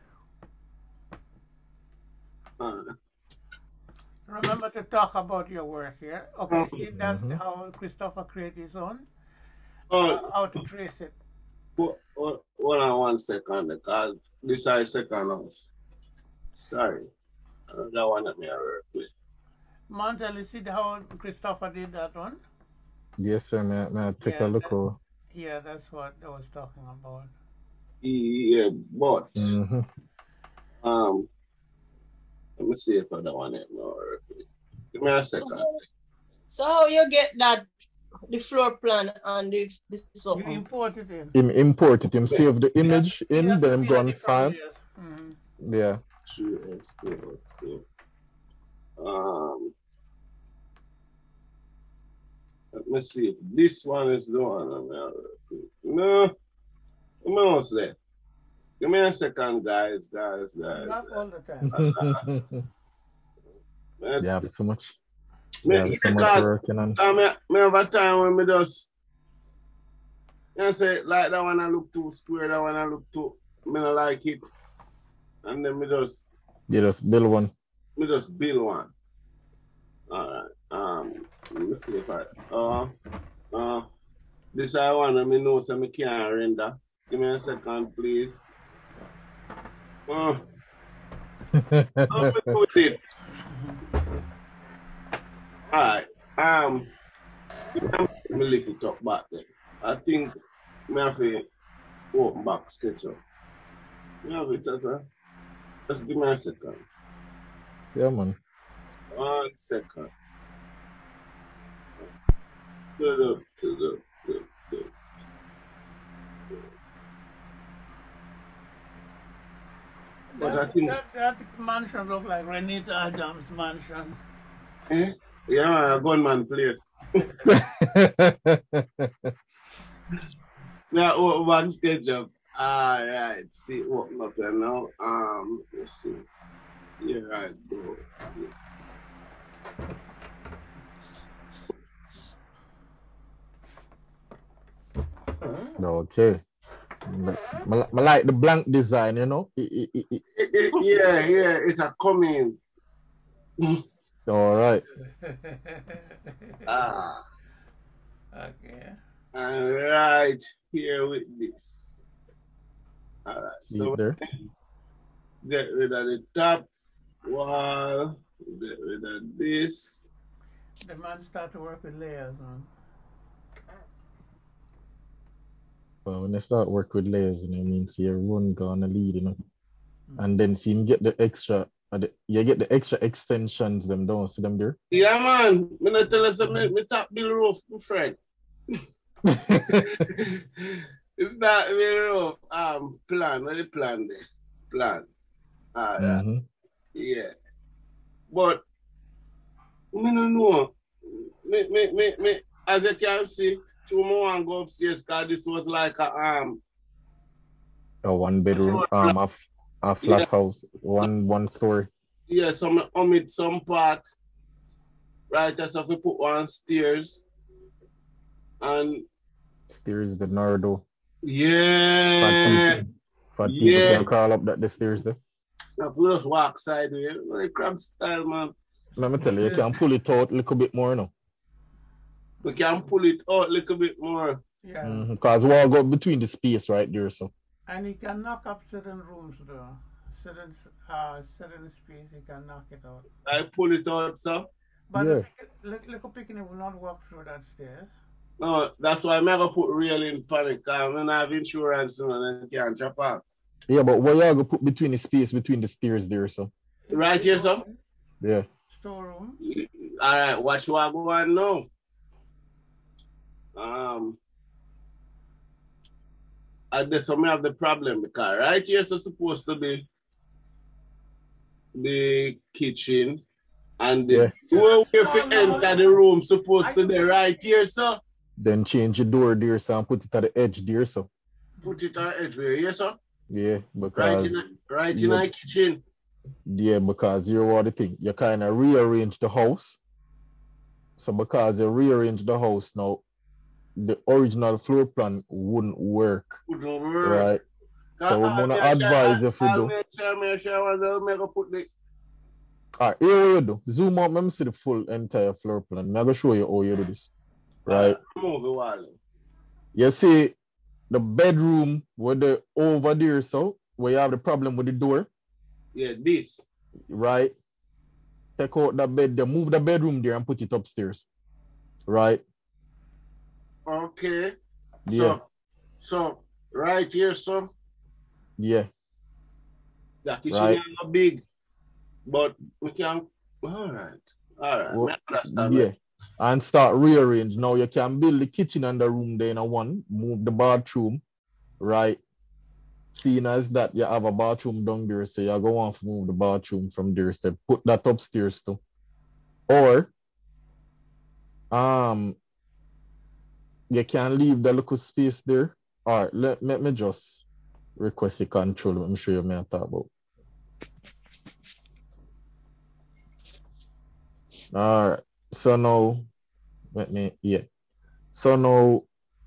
Uh, Remember to talk about your work here. Okay, see, that's Mhm. how Christopher created his own. oh, Uh, how to trace it. Hold hold on one second, because this is second house. Sorry. Uh, that one that me I work with. Montel, you see how Christopher did that one? Yes, sir, may, I- may I take Yeah, a look that- over. Yeah, that's what I was talking about. Yeah, but Mm-hmm. um, let me see if I that one that me I work with. Give me a second. So how you get that the floor plan and the the You something? import it in. Him import it, him save the image He in, has then to him be go a on different file. layers. Mhm. Yeah. Two S two two. Um, let me see if this one is the one that me I work with. No, I'm almost there. Give me a second, guys, guys, guys. Not all the time. Man, You have so much. You me, have so much because working on. uh, me, me have a time when me just, you know, say, like that one I look too square, that one I look too, me not like it. And then me just, You just build one. me just build one. Alright, um, let me see if I, uh, uh, this I want to me know so me can't render. Give me a second, please. Uh, how me do it? Alright, um, let me lift it up back then. I think me have to open back SketchUp. Me have it as a, just give me a second. Yeah, man. One second. To the, to the, to, to. But I That, think, that, that mansion look like Renita Adams' mansion. eh? Yeah, man, a gunman place. Yeah, open back SketchUp. Alright, see, open up there now. Um, let's see. Yeah, right, go. Okay. I, I like the blank design, you know. It- it- it- it- It- it- yeah, yeah, it's a coming. All right. Ah, Okay. and right here with this. Alright, See so it there. get rid of the top wall. Get rid of this. The man start to work with layers, man. Well, when they start work with layers, you know, it means you run gonna lead, you know. And then see him get the extra, uh, the, you get the extra extensions, them don't see them there. Yeah, man. Me not tell us that me, me top bill roof, my friend. It's not very rough. Um, plan, what the plan there? Plan. Ah, yeah. Mhm. Yeah. But me no know. Me, me, me, me, as you can see, two more and go upstairs because this was like a um A one bedroom, um, a, f- a flat Yeah. house, one one story. yeah, some omit some part. Right, as if we put one stairs. And Stairs the Nardo. yeah. For people, for people Yeah. can crawl up that the stairs there. Now we just walk sideways. Like crab style, man. Let me tell you, you can pull it out a little bit more now. We can pull it out a little bit more. Yeah. Because wall go between the space right there, so. And he can knock up certain rooms though. Certain uh certain space he can knock it out. I pull it out, sir. But Yeah. the little, little picnic will not walk through that stairs. No, that's why I'm going to put real in panic. Because I don't have insurance you know, and I can't chop off. Yeah, but what you gonna put between the space between the stairs there, so. Right here, sir? Yeah. Storeroom. All right, watch what I go on now. Um, and this some have the problem because right here is supposed to be the kitchen and the Yeah. door if you enter the room supposed to be right here, sir. Then change your door there, so and put it at the edge there, so. Put it on edge where here, sir. Yeah, Right because in the, right in yeah. the kitchen. Yeah, because you what the thing, you kind of rearrange the house. So because you rearrange the house now, the original floor plan wouldn't work, Wouldn't work. right? So we Uh, wanna I'll make advise sure- if you I'll do. make sure, make sure I will make a put the Alright, here what you do. Zoom out, let me see the full entire floor plan. I'm gonna show you how you do this. Right? move the wall. You see the bedroom with the over there, so where you have the problem with the door, Yeah, this. right? Take out the bed there, move the bedroom there and put it upstairs. Right? Okay. Yeah. So, so right here, so Yeah. the kitchen Right. is not big, but we can. All right, all right. Well, I understand. yeah. And start rearrange. Now you can build the kitchen and the room there in a one, move the bathroom, right? Seeing as that you have a bathroom down there, so you're going to move the bathroom from there, so put that upstairs too. Or um you can leave the little space there. All right, let, let me just request the control. Let me show you what I'm talking about. All right, so now let me, yeah. So now,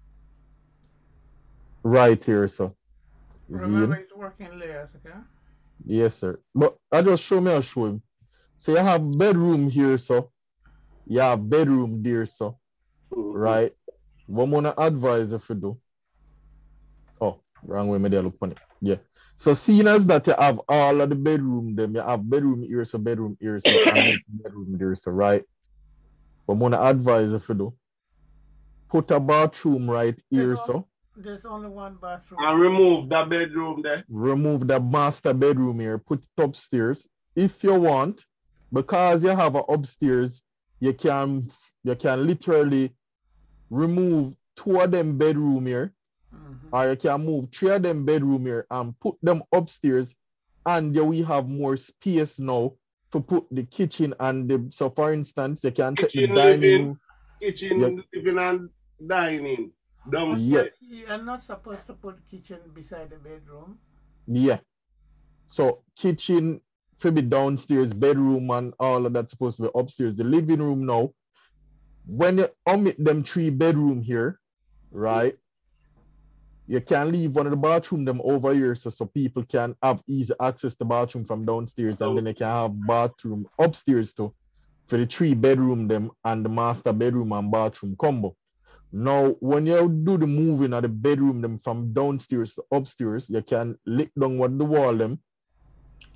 right here, so. Remember Zine. it's working layers, okay? Yes, sir. But I just show me, I'll show him. So you have bedroom here, so. You have bedroom there, so. Right? What I'm gonna advise if you do. Oh, wrong way, me there look on it. Yeah. So seeing as that you have all of the bedroom, them, you have bedroom here, so bedroom here, so and bedroom there, so right. What I'm gonna advise if you do. Put a bathroom right here, so. There's only one bathroom. And remove the bedroom there. Remove the master bedroom here, put it upstairs. If you want, because you have an upstairs, you can you can literally remove two of them bedroom here, or you can move three of them bedroom here and put them upstairs, and you will have more space now to put the kitchen and the, so for instance, you can take the Kitchen dining living, room. kitchen Yeah. living and dining. Yeah, Downstairs. You're not supposed to put kitchen beside the bedroom. yeah. So kitchen should be downstairs, bedroom and all of that supposed to be upstairs. The living room now, when you omit them three bedroom here, right? You can leave one of the bathroom them over here so, so people can have easy access to bathroom from downstairs, and then they can have bathroom upstairs too for the three bedroom them and the master bedroom and bathroom combo. Now, when you do the moving of the bedroom them from downstairs to upstairs, you can lick down what the wall them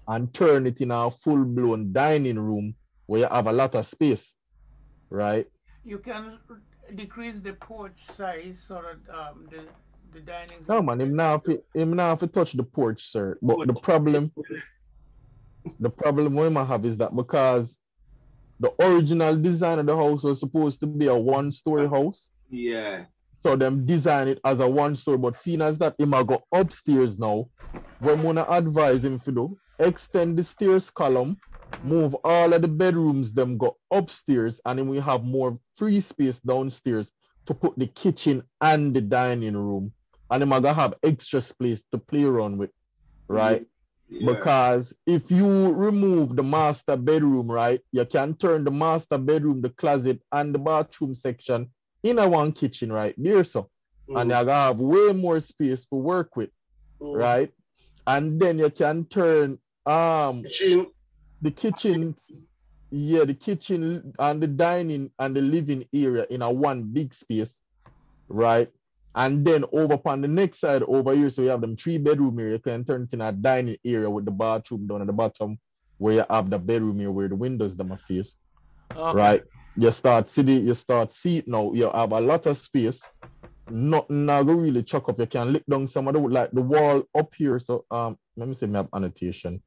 and turn it in a full-blown dining room where you have a lot of space, right? You can decrease the porch size so that um, the the dining. No man, him now have to, him now have to touch the porch, sir. But the problem, the problem we might have is that because the original design of the house was supposed to be a one-story house. Yeah. So them design it as a one-story, but seeing as that him a go upstairs now, what I'm gonna advise him to do, extend the stairs column, move all of the bedrooms, them go upstairs, and then we have more free space downstairs to put the kitchen and the dining room. And then I'm gonna have extra space to play around with, right? Yeah. Because if you remove the master bedroom, right, you can turn the master bedroom, the closet, and the bathroom section in a one kitchen, right there, so. Mm. And you're gonna have way more space to work with, mm. right? And then you can turn um kitchen. the kitchen, yeah, the kitchen and the dining and the living area in a one big space, right? And then over upon the next side over here, so you have them three bedroom area, you can turn it in a dining area with the bathroom down at the bottom, where you have the bedroom here where the windows them are face, okay. Right? You start see the, you start see it now. You have a lot of space. Nothing now go really chuck up. You can lick down some of the like the wall up here. So um, let me see. Me have annotation.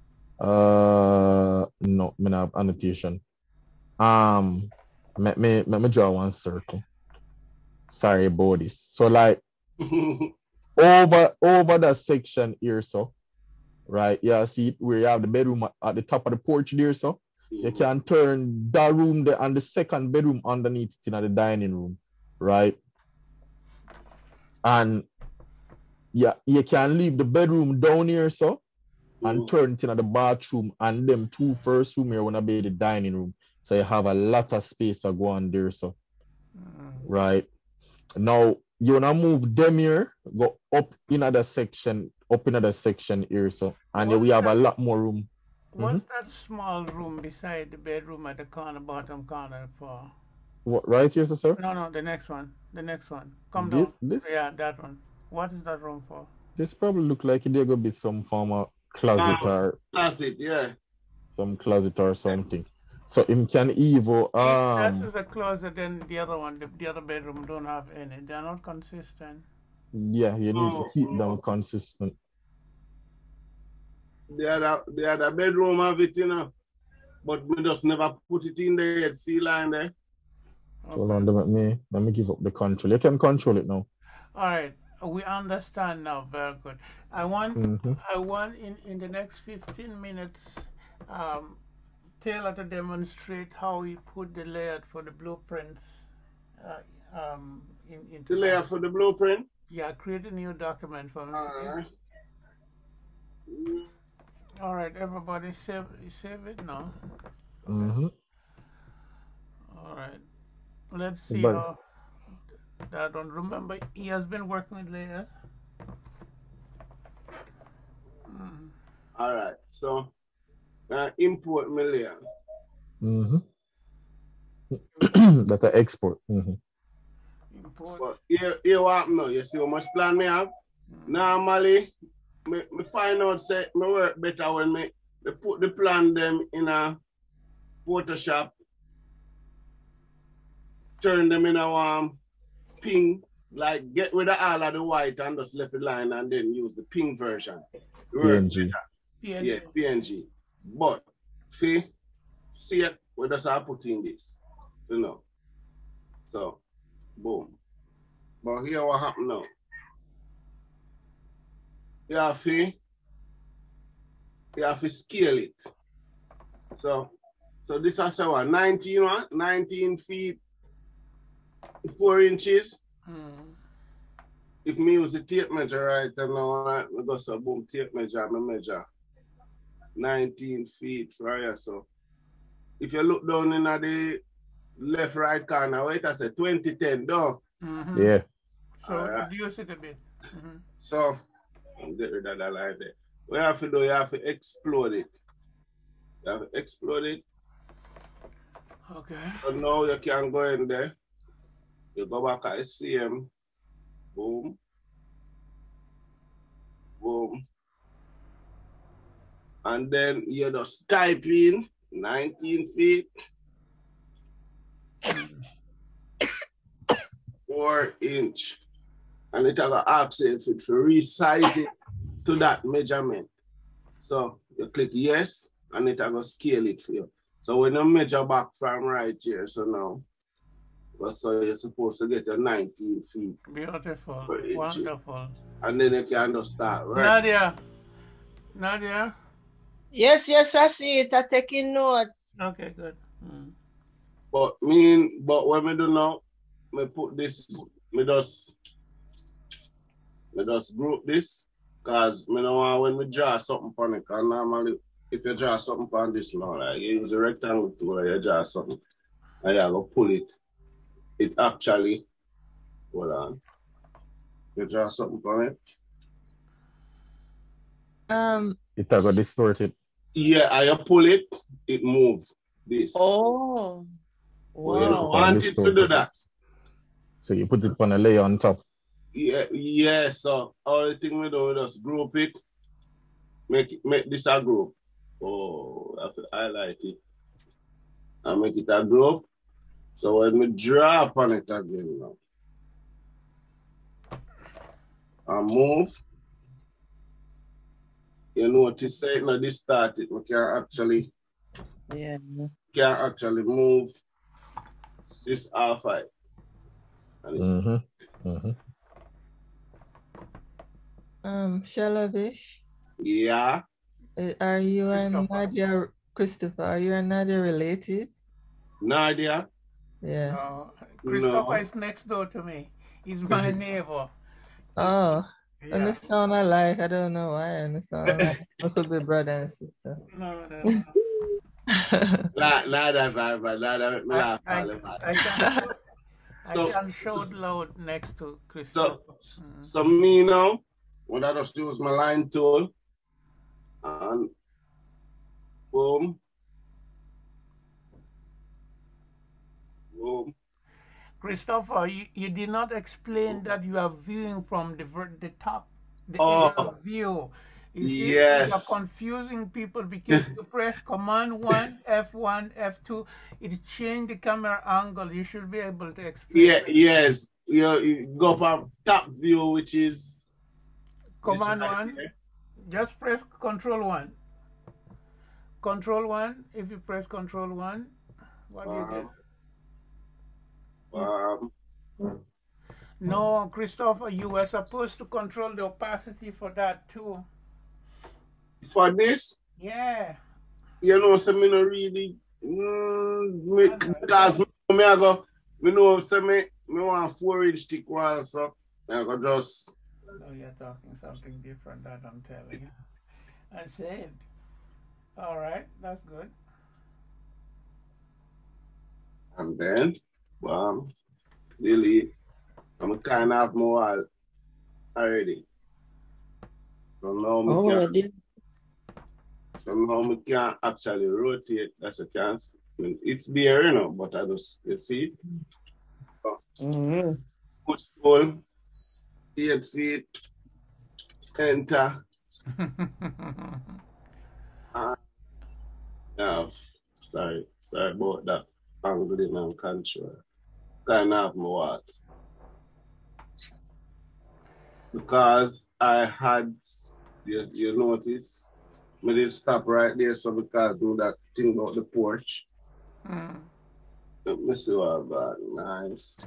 Uh, no, me not have annotation. Um, let me let me draw one circle. Sorry about this. So like over over that section here, so right, yeah, see it where you have the bedroom at, at the top of the porch there, so you can turn that room there and the second bedroom underneath it in the dining room, right? And yeah, you can leave the bedroom down here, so and mm. turn it in the bathroom, and them two first room here wanna be the dining room. So you have a lot of space to go on there, so mm. right. Now you wanna move them here, go up in another section, up in another section here, so and then we have a lot more room. What's mm-hmm. that small room beside the bedroom at the corner, bottom corner for? What, right here, sir? No, no, the next one. The next one. Come this, down. This? Yeah, that one. What is that room for? This probably look like there gonna be some form of closet oh, or closet, yeah. Some closet or something. So him can evil um if that is a closet, then the other one, the, the other bedroom don't have any. They're not consistent. Yeah, you need oh, to keep oh. them consistent. The other, the other bedroom have it, you know, but we just never put it in there yet, see line there. Okay. Hold on, let me, let me give up the control. You can control it now. All right, we understand now, very good. I want, mm-hmm. I want in, in the next fifteen minutes, um, Taylor to demonstrate how he put the layout for the blueprints uh, um, in, into the layout for the blueprint? Yeah, create a new document for me. All right. All right, everybody save save it now. Okay. Mm-hmm. All right. Let's see but, how that one. Remember, he has been working with layers. Mm. All right, so uh, import my layer. Mm-hmm. That's an export. Mm-hmm. Import. But here, here what now? You see how much plan me have? Mm-hmm. Normally, me, me find out say me work better when me, me put the plan them in a Photoshop, turn them in a um, ping, like get rid of all of the white and just left the line and then use the ping version. P N G. P N G. Yeah, P N G. But see, see it, we just are putting this. You know. So boom. But here what happened now. You have to, you have to scale it. So so this is what nineteen, what? nineteen feet four inches. Mm. If me use the tape measure right then now, we go so boom tape measure, I measure nineteen feet right here. So if you look down in the left right corner, wait I say twenty ten down. Mm-hmm. Yeah. So right. Reduce it a bit. Mm-hmm. So get rid of that line there. What you have to do, you have to explode it. You have to explode it. Okay. So now you can go in there. You go back at S C M. Boom. Boom. And then you just type in nineteen feet, four inch. And it will ask you if it to resize it to that measurement. So you click yes, and it will scale it for you. So when you measure back from right here, so now, so you're supposed to get your nineteen feet. Beautiful, wonderful. And then you can just start, right? Nadia, Nadia? Yes, yes, I see it. I'm taking notes. Okay, good. Mm. But mean, but when we do now, me put this, me just, me just group this, cause me know want when we draw something on it, cause normally if you draw something on this now, like you use a rectangle tool, you draw something, and you go pull it. It actually, hold on, you draw something on it. Um, it will distort it. Yeah, and you pull it, it move this. Oh, wow. You Wow. want it to do that. So you put it on a layer on top. Yeah, yeah. So all the thing we do, we just group it, make it, make this a group. Oh, I have to highlight it and make it a group. So when we draw upon it again now, and move, you notice say now this started, we can actually, yeah, can actually move this R five. And it's Mm-hmm. Mm-hmm. um, Shalavish, yeah. uh, are you and Christopher. Nadia, Christopher, are you and Nadia related? Nadia. Yeah. No, Christopher No. is next door to me. He's my neighbor. Oh, and Yeah. it sound alike. I don't know why. And it sound alike. It could be brother and sister. No, no, no. Nah, nah, that's right, but nah, that make me I, laugh I, all the time. I can, So- I can show it loud next to So, Christopher. Mm. so me now, when I just use my line tool, and boom, boom. Christopher, you, you did not explain that you are viewing from the ver- the top, the Oh. aerial view. You see, Yes. you're confusing people because you press Command one, F one, F two, it changed the camera angle. You should be able to explain. Yeah, yes. You, you go from top view, which is Command this one, here. just press Control one. Control one, if you press Control one, what do you get? Um, No, Christopher, you were supposed to control the opacity for that too. for this, Yeah. you know, so me no really, mm, me, because me, me I go, me know, so me, me want four inch thick wall, so I go just, No, you're talking something different that I'm telling you. I said, all right, that's good. and then, um, delete. I'm kind of my wall already. So now me Oh, can, dear. so now me can actually rotate. That's a chance. I mean, it's there, you know, but I just, you see, Mm-hmm. push pull, eight feet, enter. Uh, no, sorry, sorry about that. Angle in and control. Kind of my watts. Because I had, you, you notice, me did stop right there, so because me that thing about the porch. Mm. Let me see what I got. Nice.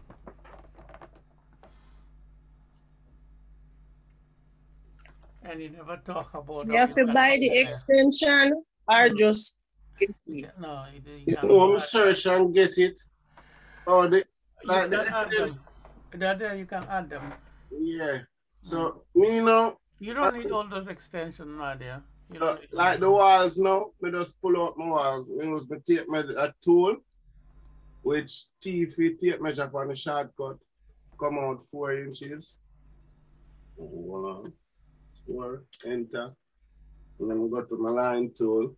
And you never talk about. So you have to buy the extension or just get it. No, you, you You can't. know, I'm search and get it. Oh, the, You like can the add extent, them. They're there, you can add them. yeah. So, me know, You don't need all those extensions, Nadia. You uh, don't need like the walls now, me just pull out my walls. Me use my tape measure, a tool, which T feet tape measure on the shortcut, come out four inches. One, four, enter. And then we go to my line tool.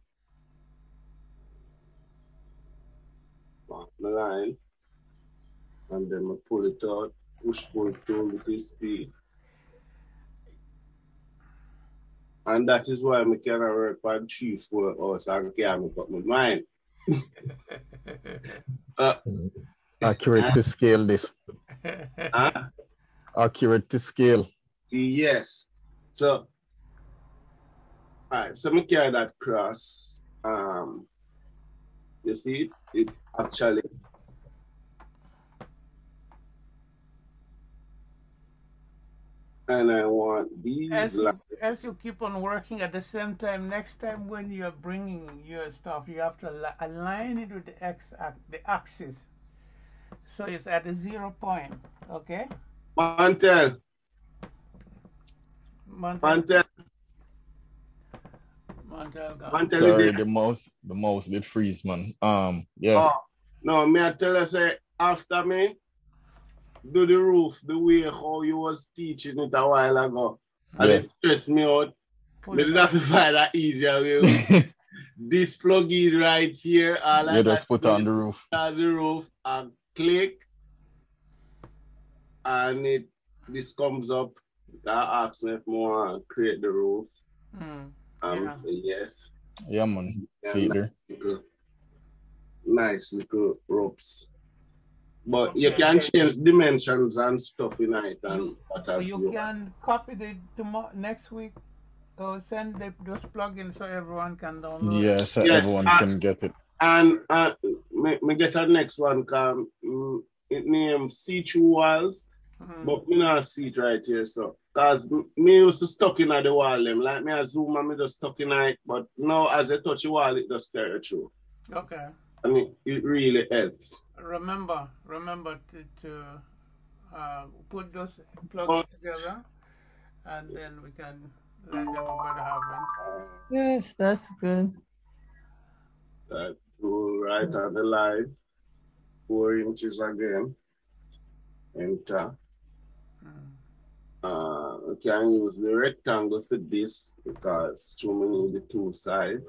Mark my line. And then I pull it out, push pull tool with this speed. And that is why I can work on three, four hours and can't make up my mind. uh, Accurate to scale this. Huh? Accurate to scale. Yes. So, alright, so I carry that cross. Um, you see, it, it actually. And I want these. As you, as you keep on working at the same time, next time when you're bringing your stuff, you have to al- align it with the x the axis, so it's at the zero point. Okay. Mantel. Mantel. Mantel. Mantel. Mantel is Sorry, it. the mouse, the mouse did freeze, man. Um, yeah. Oh, no, me I tell you, say, after me, do the roof the way how you was teaching it a while ago. And Yeah. it stressed me out. But did have to find that easier way. This plug in right here, all I You got just put to do on is the roof. put on the roof and click, and it this comes up. I ask me if I want to create the roof. Mm. Um, Yeah. say yes. Yeah, man. Yeah, See it nice there. little, nice little ropes. But you Okay. can change dimensions and stuff in it and what So have you you. can copy it tomorrow next week, or send the, those plugins so everyone can download it. Yeah, so Yes, everyone uh, can get it. And uh, me, me get a next one come mm, it name see-through walls, Mhm. but me not see it right here. So, cause m- me used to stuck in at the wall them like me a zoom and me just stuck in it, but now as I touch the wall it just carry through, Okay. and it, it really helps. Remember, remember to, to uh, put those plugins But together, and then we can let everybody have one. Yes, that's good. that to right on the line, four inches again. Enter. Uh, we can use the rectangle for this because too many the two side.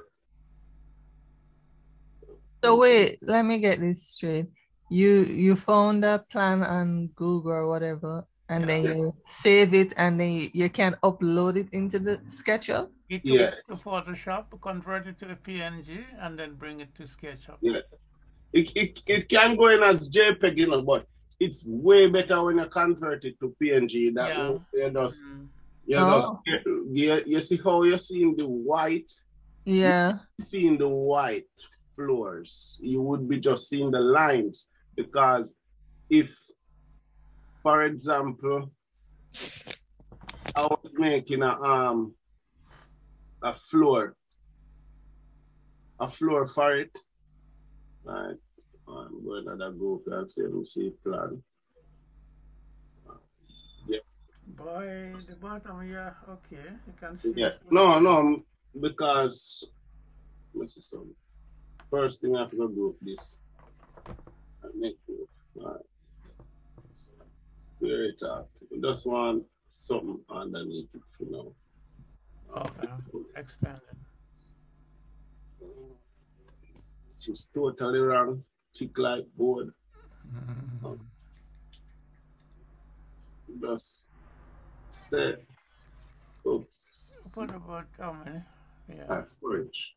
So wait, let me get this straight. You you found a plan on Google or whatever, and then Yeah. you save it, and then you, you can upload it into the SketchUp. It Yeah. to Photoshop, convert it to a P N G, and then bring it to SketchUp. Yeah. It, it, it can go in as JPEG, you know, but it's way better when you convert it to P N G. That Yeah. means you just, Mm. you Oh. just, you, you see how you're seeing the white, Yeah. seeing the white floors. You would be just seeing the lines because if, for example, I was making a um a floor, a floor for it. Right. I'm going to go and see me see plan. Yeah. By the bottom, yeah, okay, you can see. Yeah. No, no, because let's see some. First thing I have to go do this. And make it. All right. Clear it off. Just want something underneath it for now. Okay, expand it. It's totally wrong. Thick like board. Um, just stay. Oops. Put about how many? Yeah. Ah, storage.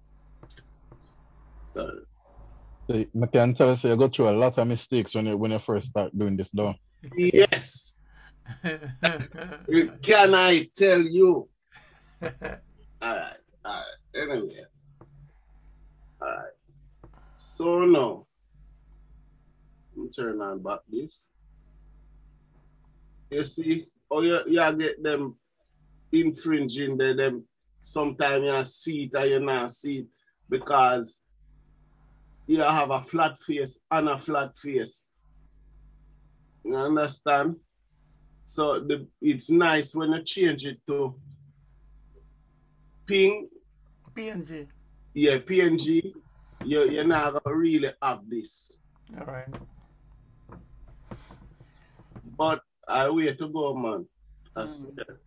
Sorry. So, I can tell you, you go through a lot of mistakes when you when you first start doing this though. Yes. Can I tell you? All right. All right. Anyway. All right. So now, let me turn on back this. You see, oh, you, you get them infringing there, them sometimes you see it and you not see it because you have a flat face and a flat face. You understand? So the, it's nice when you change it to ping. P N G. Yeah, P N G. You, you're not gonna really have this. All right. But I wait to go, man. I Mm. swear.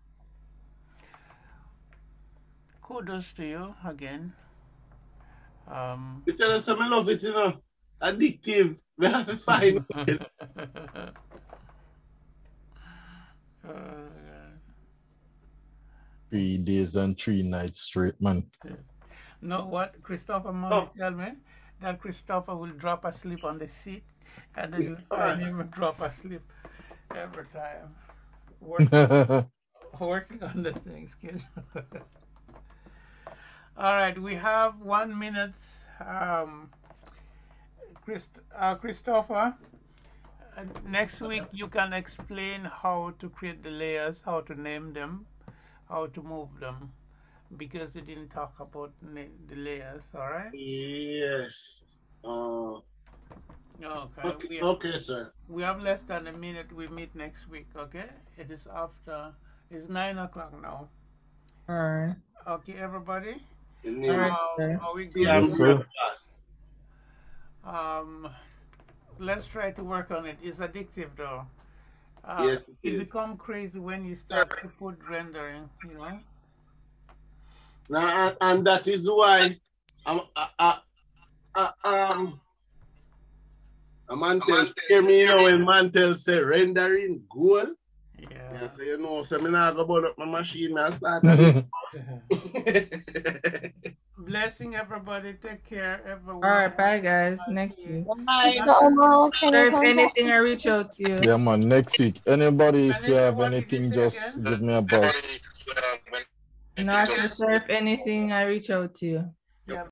Kudos to you again. Um, You tell us I love it, you know. Addictive. We have to find it. uh, three days and three nights straight, man. Know what Christopher Money tell me? That Christopher will drop asleep on the seat, and then you find him drop asleep every time. Working, working on the things, kids. All right, we have one minute. Um, Christ, uh, Christopher, uh, next week you can explain how to create the layers, how to name them, how to move them, because you didn't talk about the layers, all right? Yes. Uh, okay. Okay, We have, okay, sir. we have less than a minute. We meet next week, okay? It is after, it's nine o'clock now. All right. Okay, everybody? In All name right, Um, sir. are we of good? Yes, sir. Um, let's try to work on it. It's addictive though. Uh, Yes, it it is. become crazy when you start to put rendering, you know? Now, and, and that is why I'm, uh, uh, uh, um, a man tells me, you know, when man tells say rendering goal. Yeah. Yeah, so you know, so me not go burn up my machine and start at Blessing everybody. Take care, everyone. All right, bye guys. Next week. Bye. So, Omo, can Sir, you if contact anything, I reach out to you. Yeah, man. Next week, anybody, if you Vanessa, have what did you anything, say just again? give me a buzz. No, I said, sir, if anything, I reach out to you. Yeah.